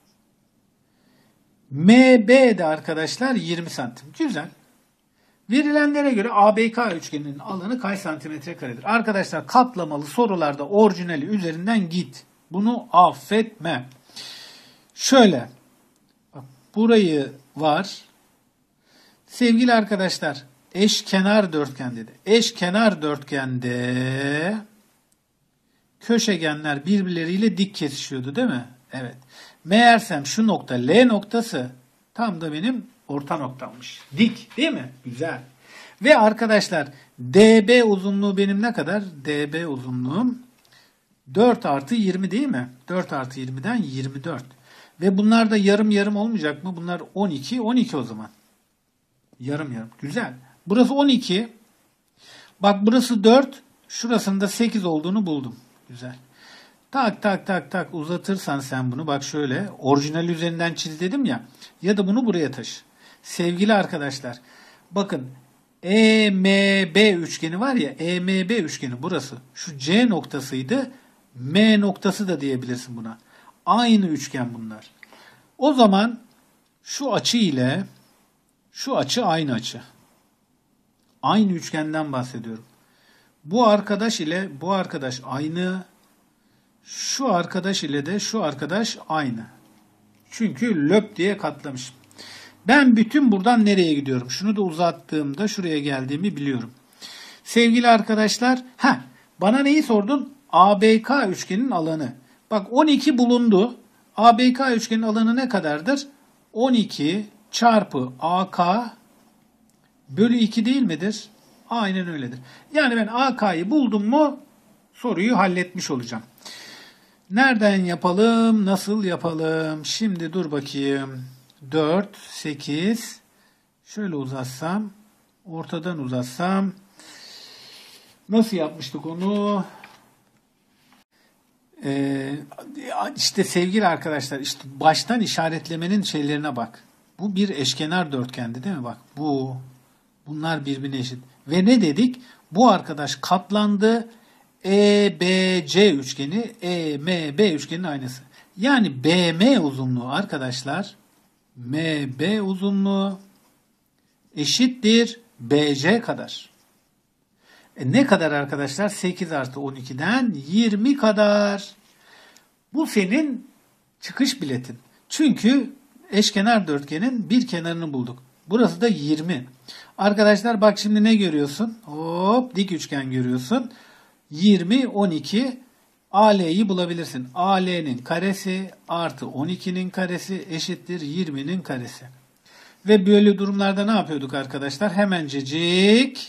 MB de arkadaşlar 20 santim. Güzel. Verilenlere göre ABK üçgeninin alanı kaç santimetre karedir? Arkadaşlar katlamalı sorularda orijinali üzerinden git. Bunu affetme. Şöyle. Bak, burayı var. Sevgili arkadaşlar eşkenar dörtgen dedi. Eşkenar dörtgende köşegenler birbirleriyle dik kesişiyordu değil mi? Evet. Meğersem şu nokta L noktası tam da benim orta noktammış. Dik değil mi? Güzel. Ve arkadaşlar DB uzunluğu benim ne kadar? DB uzunluğum 4 artı 20 değil mi? 4 artı 20'den 24. Ve bunlar da yarım yarım olmayacak mı? Bunlar 12. 12 o zaman. Yarım yarım. Güzel. Burası 12. Bak burası 4. Şurasında 8 olduğunu buldum. Güzel. Tak tak tak tak uzatırsan sen bunu bak şöyle orijinal üzerinden çiz dedim ya ya da bunu buraya taşı. Sevgili arkadaşlar bakın EMB üçgeni var ya, EMB üçgeni burası. Şu C noktasıydı. M noktası da diyebilirsin buna. Aynı üçgen bunlar. O zaman şu açı ile şu açı aynı açı. Aynı üçgenden bahsediyorum. Bu arkadaş ile bu arkadaş aynı. Şu arkadaş ile de şu arkadaş aynı. Çünkü löp diye katlamışım. Ben bütün buradan nereye gidiyorum? Şunu da uzattığımda şuraya geldiğimi biliyorum. Sevgili arkadaşlar, bana neyi sordun? ABK üçgenin alanı. Bak 12 bulundu. ABK üçgenin alanı ne kadardır? 12 çarpı AK bölü 2 değil midir? Aynen öyledir. Yani ben AK'yı buldum mu soruyu halletmiş olacağım. Nereden yapalım? Nasıl yapalım? Şimdi dur bakayım. 4, 8. Şöyle uzatsam. Ortadan uzatsam. Nasıl yapmıştık onu? İşte sevgili arkadaşlar, işte baştan işaretlemenin şeylerine bak. Bu bir eşkenar dörtgendi değil mi? Bak bunlar birbirine eşit. Ve ne dedik? Bu arkadaş katlandı. EBC üçgeni, EMB üçgenin aynısı. Yani BM uzunluğu arkadaşlar, MB uzunluğu eşittir BC kadar. Ne kadar arkadaşlar? 8 artı 12'den 20 kadar. Bu senin çıkış biletin. Çünkü eşkenar dörtgenin bir kenarını bulduk. Burası da 20. Arkadaşlar bak şimdi ne görüyorsun? Hop, dik üçgen görüyorsun. 20, 12. AL'yi bulabilirsin. AL'nin karesi artı 12'nin karesi eşittir 20'nin karesi. Ve böyle durumlarda ne yapıyorduk arkadaşlar? Hemencecik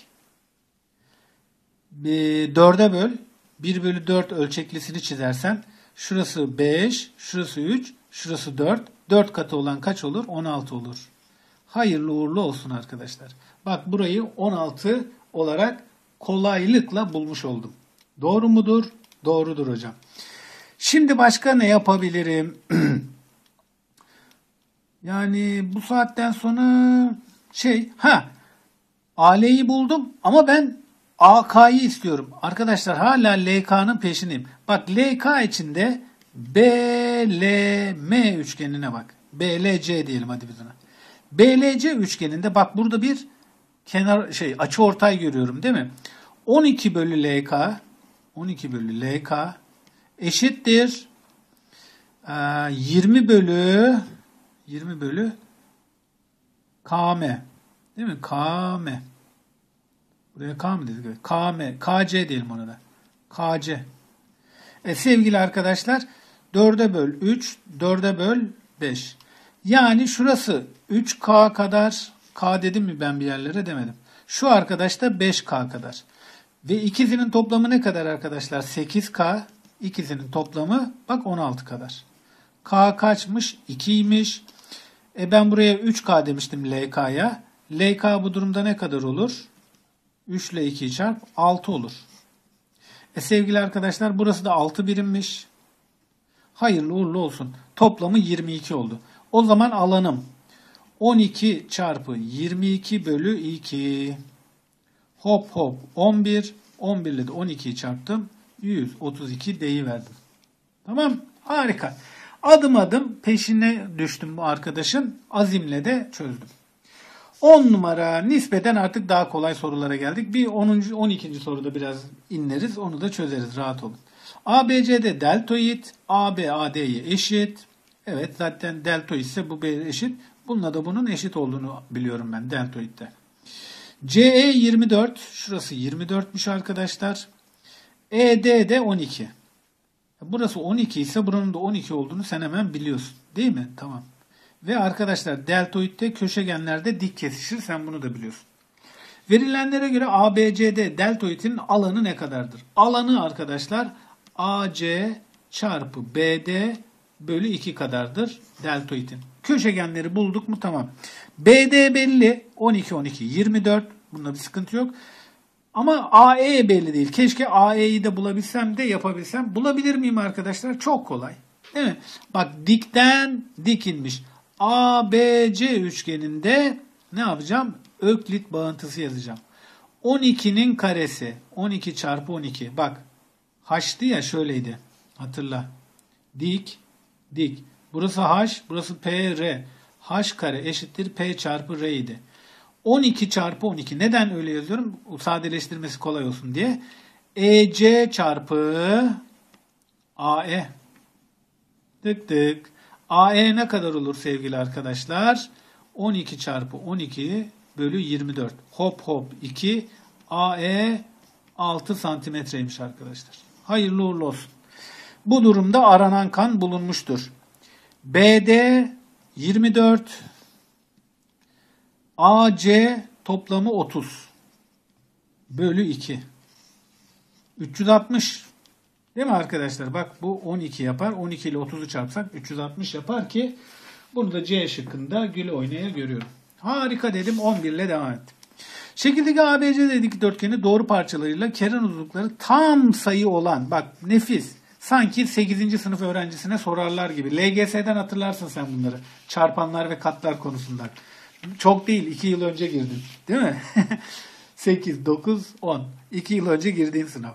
4'e böl. 1 bölü 4 ölçeklisini çizersen şurası 5, şurası 3, şurası 4. 4 katı olan kaç olur? 16 olur. Hayırlı uğurlu olsun arkadaşlar. Bak burayı 16 olarak kolaylıkla bulmuş oldum. Doğru mudur? Doğrudur hocam. Şimdi başka ne yapabilirim? Yani bu saatten sonra AL'yi buldum ama ben AK'yı istiyorum. Arkadaşlar hala LK'nın peşindeyim. Bak LK içinde BLM üçgenine bak. BLC diyelim hadi biz ona. BLC üçgeninde bak burada bir açıortay görüyorum değil mi? 12 bölü LK 12 bölü LK eşittir 20 bölü KM. Değil mi? KM. Buraya K mı dedik? KM. KC diyelim ona da. KC. Sevgili arkadaşlar 4'e böl 3, 4'e böl 5. Yani şurası 3K kadar. K dedim mi ben bir yerlere demedim. Şu arkadaş da 5K kadar. Ve ikisinin toplamı ne kadar arkadaşlar? 8K. İkisinin toplamı bak 16 kadar. K kaçmış? 2'ymiş. Ben buraya 3K demiştim LK'ya. LK bu durumda ne kadar olur? 3 ile 2'yi çarp 6 olur. Sevgili arkadaşlar burası da 6 birimmiş. Hayırlı uğurlu olsun. Toplamı 22 oldu. O zaman alanım 12 çarpı 22 bölü 2. Hop hop 11. 11 ile de 12'yi çarptım. 132 deyiverdim. Tamam, harika. Adım adım peşine düştüm bu arkadaşın. Azimle de çözdüm. 10 numara nispeten artık daha kolay sorulara geldik. Bir 10. 12. soruda biraz inleriz. Onu da çözeriz. Rahat olun. ABC'de deltoid. AB AD'ye eşit. Evet zaten deltoid ise bu B eşit. Bununla da bunun eşit olduğunu biliyorum ben deltoidde. CE 24. Şurası 24'müş arkadaşlar. ED de 12. Burası 12 ise buranın da 12 olduğunu sen hemen biliyorsun. Değil mi? Tamam. Ve arkadaşlar deltoidde köşegenlerde dik kesişir. Sen bunu da biliyorsun. Verilenlere göre ABC'de deltoidin alanı ne kadardır? Alanı arkadaşlar AC çarpı BD bölü 2 kadardır deltoidin. Köşegenleri bulduk mu? Tamam. BD belli. 12, 12, 24. Bunda bir sıkıntı yok. Ama AE belli değil. Keşke AE'yi de bulabilsem de yapabilsem. Bulabilir miyim arkadaşlar? Çok kolay. Değil mi? Bak dikten dik inmiş. ABC üçgeninde ne yapacağım? Öklit bağıntısı yazacağım. 12'nin karesi. 12 çarpı 12. Bak. H'tı ya, şöyleydi. Hatırla. Dik. Dik. Burası H. Burası P, R. H kare eşittir P çarpı R idi. 12 çarpı 12. Neden öyle yazıyorum? Sadeleştirmesi kolay olsun diye. EC çarpı AE. Tık tık. AE ne kadar olur sevgili arkadaşlar? 12 çarpı 12 bölü 24. Hop hop 2. AE 6 santimetreymiş arkadaşlar. Hayırlı uğurlu olsun. Bu durumda aranan kan bulunmuştur. BD 24. AC toplamı 30. Bölü 2. 360. Değil mi arkadaşlar? Bak bu 12 yapar. 12 ile 30'u çarpsak 360 yapar ki bunu da C şıkkında güle oynaya görüyorum. Harika dedim. 11 ile devam ettim. Şekildeki ABC dikdörtgeni doğru parçalarıyla kenar uzunlukları tam sayı olan, bak nefis, sanki 8. sınıf öğrencisine sorarlar gibi. LGS'den hatırlarsın sen bunları. Çarpanlar ve katlar konusundan. Çok değil, 2 yıl önce girdin. Değil mi? 8, 9, 10. 2 yıl önce girdiğin sınav.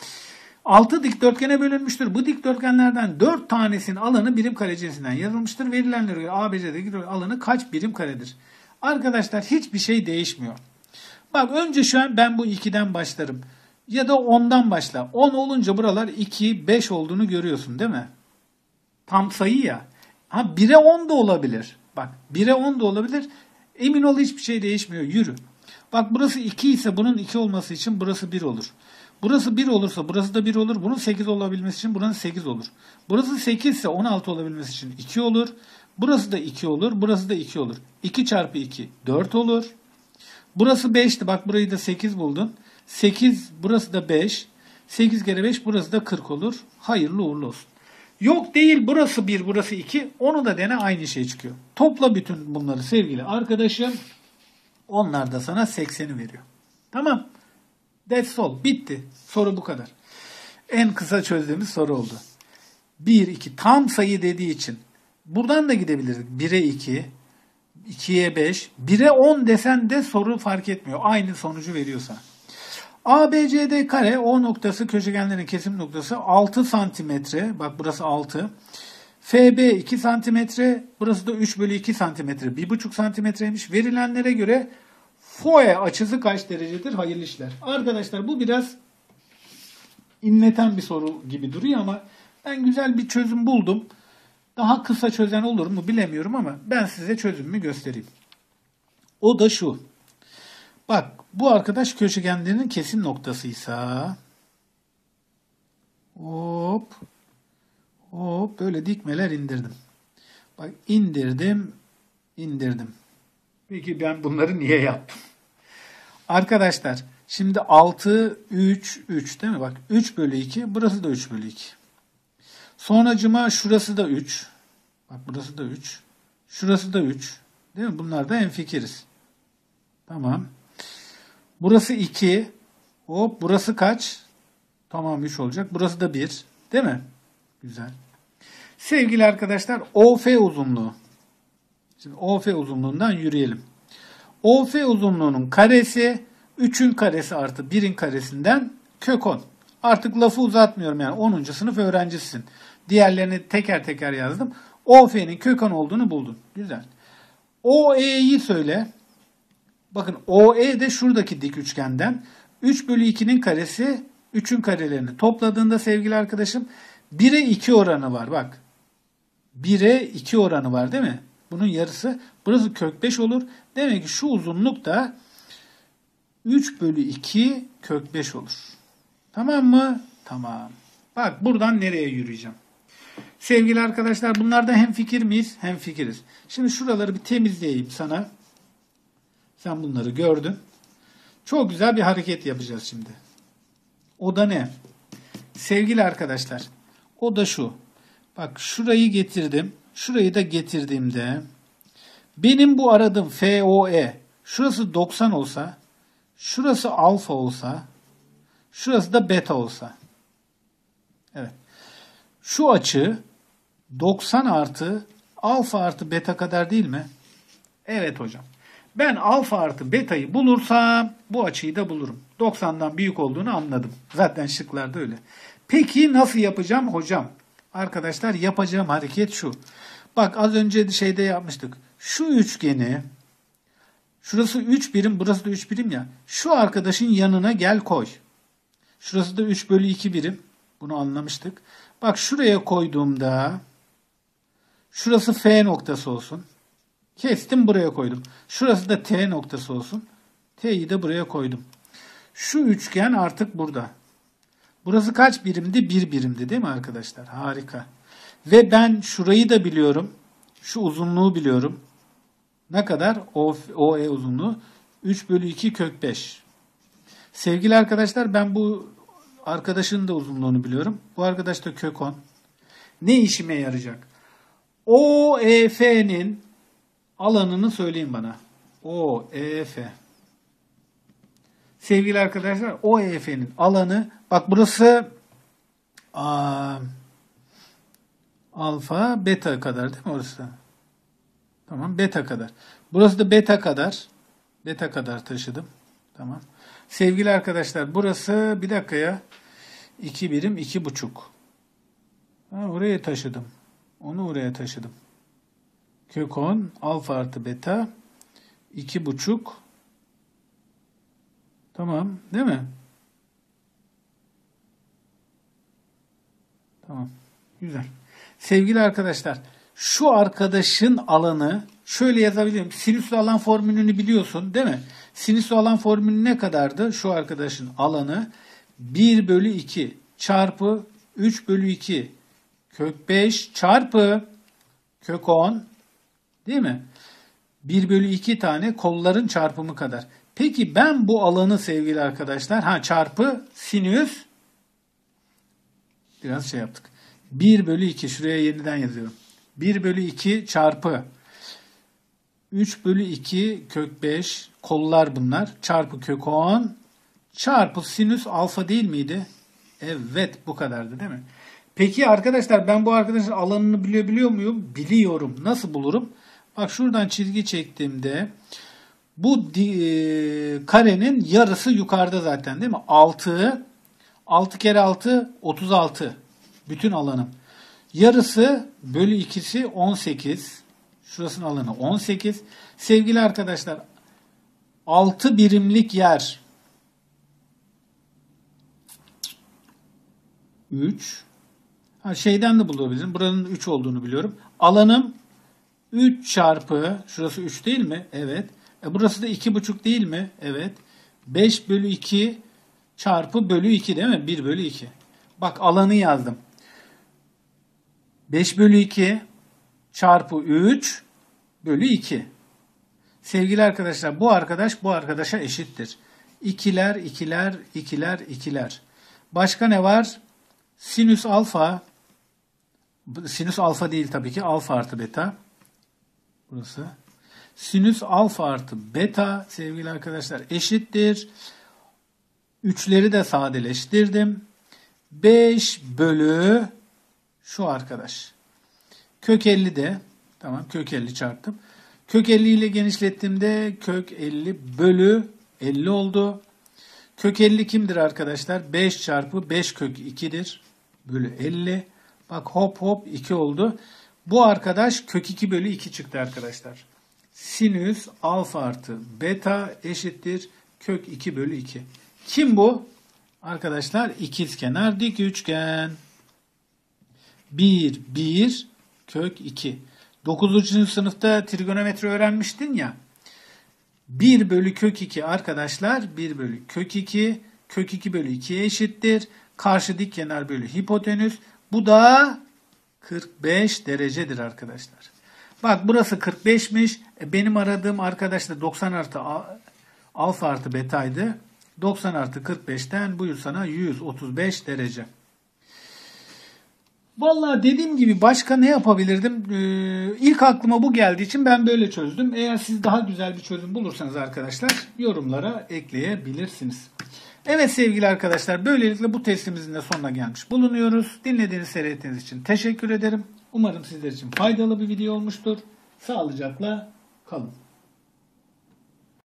6 dikdörtgene bölünmüştür. Bu dikdörtgenlerden 4 tanesinin alanı birim kare cinsinden yazılmıştır. Verilenlere göre ABC'deki alanı kaç birim karedir? Arkadaşlar hiçbir şey değişmiyor. Bak önce şu an ben bu 2'den başlarım. Ya da 10'dan başla. 10 olunca buralar 2, 5 olduğunu görüyorsun değil mi? Tam sayı ya. Ha 1'e 10 da olabilir. Bak 1'e 10 da olabilir. Emin ol hiçbir şey değişmiyor. Yürü. Bak burası 2 ise bunun 2 olması için burası 1 olur. Burası 1 olursa burası da 1 olur. Bunun 8 olabilmesi için buranın 8 olur. Burası 8 ise 16 olabilmesi için 2 olur. Burası da 2 olur. Burası da 2 olur. 2 çarpı 2 4 olur. Burası 5'ti. Bak burayı da 8 buldun. 8 burası da 5. 8 kere 5 burası da 40 olur. Hayırlı uğurlu olsun. Yok değil burası 1 burası 2. Onu da dene aynı şey çıkıyor. Topla bütün bunları sevgili arkadaşım. Onlar da sana 80'i veriyor. Tamam. That's all. Bitti. Soru bu kadar. En kısa çözdüğümüz soru oldu. 1, 2 tam sayı dediği için buradan da gidebilirdik. 1'e 2, 2'ye 5, 1'e 10 desen de soru fark etmiyor. Aynı sonucu veriyorsa. ABCD kare O noktası köşegenlerin kesim noktası 6 santimetre. Bak burası 6. FB 2 santimetre. Burası da 3 bölü 2 santimetre. 1,5 santimetreymiş. Verilenlere göre FOE açısı kaç derecedir? Hayırlı işler. Arkadaşlar bu biraz inleten bir soru gibi duruyor ama ben güzel bir çözüm buldum. Daha kısa çözen olur mu bilemiyorum ama ben size çözümümü göstereyim. O da şu. Bak bu arkadaş köşegenlerinin kesim noktasıysa hop hop böyle dikmeler indirdim. Bak indirdim. Peki ben bunları niye yaptım? Arkadaşlar şimdi 6, 3, 3 değil mi? Bak 3 bölü 2 burası da 3 bölü 2. Sonracıma şurası da 3. Bak burası da 3. Şurası da 3. Değil mi? Bunlar da hemfikiriz. Tamam. Burası 2. Hop burası kaç? Tamam 3 olacak. Burası da 1. Değil mi? Güzel. Sevgili arkadaşlar OF uzunluğu. Şimdi OF uzunluğundan yürüyelim. OF uzunluğunun karesi 3'ün karesi artı 1'in karesinden kök 10. Artık lafı uzatmıyorum yani 10. sınıf öğrencisisin. Diğerlerini teker teker yazdım. OF'nin kök 10 olduğunu buldun. Güzel. OE'yi söyle. Bakın OE de şuradaki dik üçgenden 3 bölü 2'nin karesi 3'ün karelerini topladığında sevgili arkadaşım 1'e 2 oranı var. Bak 1'e 2 oranı var değil mi? Bunun yarısı. Burası kök 5 olur. Demek ki şu uzunluk da 3 bölü 2 kök 5 olur. Tamam mı? Tamam. Bak buradan nereye yürüyeceğim? Sevgili arkadaşlar bunlarda hemfikir miyiz? Hemfikiriz. Şimdi şuraları bir temizleyeyim sana. Sen bunları gördün. Çok güzel bir hareket yapacağız şimdi. O da ne? Sevgili arkadaşlar o da şu. Bak şurayı getirdim. Şurayı da getirdiğimde benim bu aradığım FOE şurası 90 olsa şurası alfa olsa şurası da beta olsa. Evet. Şu açı 90 artı alfa artı beta kadar değil mi? Evet hocam. Ben alfa artı beta'yı bulursam bu açıyı da bulurum. 90'dan büyük olduğunu anladım. Zaten şıklarda öyle. Peki nasıl yapacağım hocam? Arkadaşlar yapacağım hareket şu. Bak az önce şeyde yapmıştık. Şu üçgeni, şurası 3 birim, burası da 3 birim ya. Şu arkadaşın yanına gel koy. Şurası da 3 bölü 2 birim. Bunu anlamıştık. Bak şuraya koyduğumda şurası F noktası olsun. Kestim buraya koydum. Şurası da T noktası olsun. T'yi de buraya koydum. Şu üçgen artık burada. Burası kaç birimdi? 1 birimdi değil mi arkadaşlar? Harika. Ve ben şurayı da biliyorum. Şu uzunluğu biliyorum. Ne kadar? OE uzunluğu. 3 bölü 2 kök 5. Sevgili arkadaşlar ben bu arkadaşın da uzunluğunu biliyorum. Bu arkadaş da kök 10. Ne işime yarayacak? OEF'nin alanını söyleyin bana. OEF. Sevgili arkadaşlar OEF'nin alanı, bak burası alfa beta kadar değil mi orası? Tamam, beta kadar. Burası da beta kadar. Beta kadar taşıdım. Tamam. Sevgili arkadaşlar burası bir dakika ya. 2 birim 2,5. Oraya taşıdım. Onu oraya taşıdım. Kök 10 alfa artı beta 2,5. Tamam değil mi? Tamam. Güzel. Sevgili arkadaşlar şu arkadaşın alanı şöyle yazabilirim. Sinüslü alan formülünü biliyorsun değil mi? Sinüslü alan formülü ne kadardı? Şu arkadaşın alanı 1 bölü 2 çarpı 3 bölü 2 kök 5 çarpı kök 10 değil mi? 1 bölü 2 tane kolların çarpımı kadar. Peki ben bu alanı sevgili arkadaşlar çarpı sinüs biraz şey yaptık. 1 bölü 2 şuraya yeniden yazıyorum. 1 bölü 2 çarpı 3 bölü 2 kök 5 kollar bunlar çarpı kök 10 çarpı sinüs alfa değil miydi? Evet bu kadardı değil mi? Peki arkadaşlar ben bu arkadaşın alanını biliyor muyum? Biliyorum. Nasıl bulurum? Bak şuradan çizgi çektiğimde bu karenin yarısı yukarıda zaten değil mi? 6 kere 6 36. Bütün alanım. Yarısı bölü 2'si 18. Şurasının alanı 18. Sevgili arkadaşlar 6 birimlik yer 3. Şeyden de bulabilirim. Buranın 3 olduğunu biliyorum. Alanım 3 çarpı şurası 3 değil mi? Evet. Burası da 2,5 değil mi? Evet. 5 bölü 2 çarpı bölü 2 değil mi? 1 bölü 2. Bak alanı yazdım. 5 bölü 2 çarpı 3 bölü 2. Sevgili arkadaşlar bu arkadaş bu arkadaşa eşittir. İkiler, ikiler, ikiler, ikiler. Başka ne var? Sinüs alfa. Sinüs alfa değil tabii ki. Alfa artı beta. Burası. Sinüs alfa artı beta sevgili arkadaşlar eşittir. Üçleri de sadeleştirdim. 5 bölü şu arkadaş. Kök 50 de tamam kök 50 çarptım. Kök 50 ile genişlettiğimde kök 50 bölü 50 oldu. Kök 50 kimdir arkadaşlar? 5 çarpı 5 kök 2'dir. Bölü 50. Bak hop hop 2 oldu. Bu arkadaş kök 2 bölü 2 çıktı arkadaşlar. Sinüs alfa artı beta eşittir kök 2 bölü 2. Kim bu? Arkadaşlar ikizkenar dik üçgen. 1, 1, kök 2. 9. sınıfta trigonometri öğrenmiştin ya. 1 bölü kök 2 arkadaşlar 1 bölü kök 2 kök 2 bölü 2'ye eşittir. Karşı dik kenar bölü hipotenüs. Bu da 45 derecedir arkadaşlar. Bak burası 45'miş. Benim aradığım arkadaş da 90 artı alfa artı betaydı. 90 artı 45'ten buyur sana 135 derece. Vallahi dediğim gibi başka ne yapabilirdim? İlk aklıma bu geldiği için ben böyle çözdüm. Eğer siz daha güzel bir çözüm bulursanız arkadaşlar yorumlara ekleyebilirsiniz. Evet sevgili arkadaşlar böylelikle bu testimizin de sonuna gelmiş bulunuyoruz. Dinlediğiniz, seyrettiğiniz için teşekkür ederim. Umarım sizler için faydalı bir video olmuştur. Sağlıcakla kalın.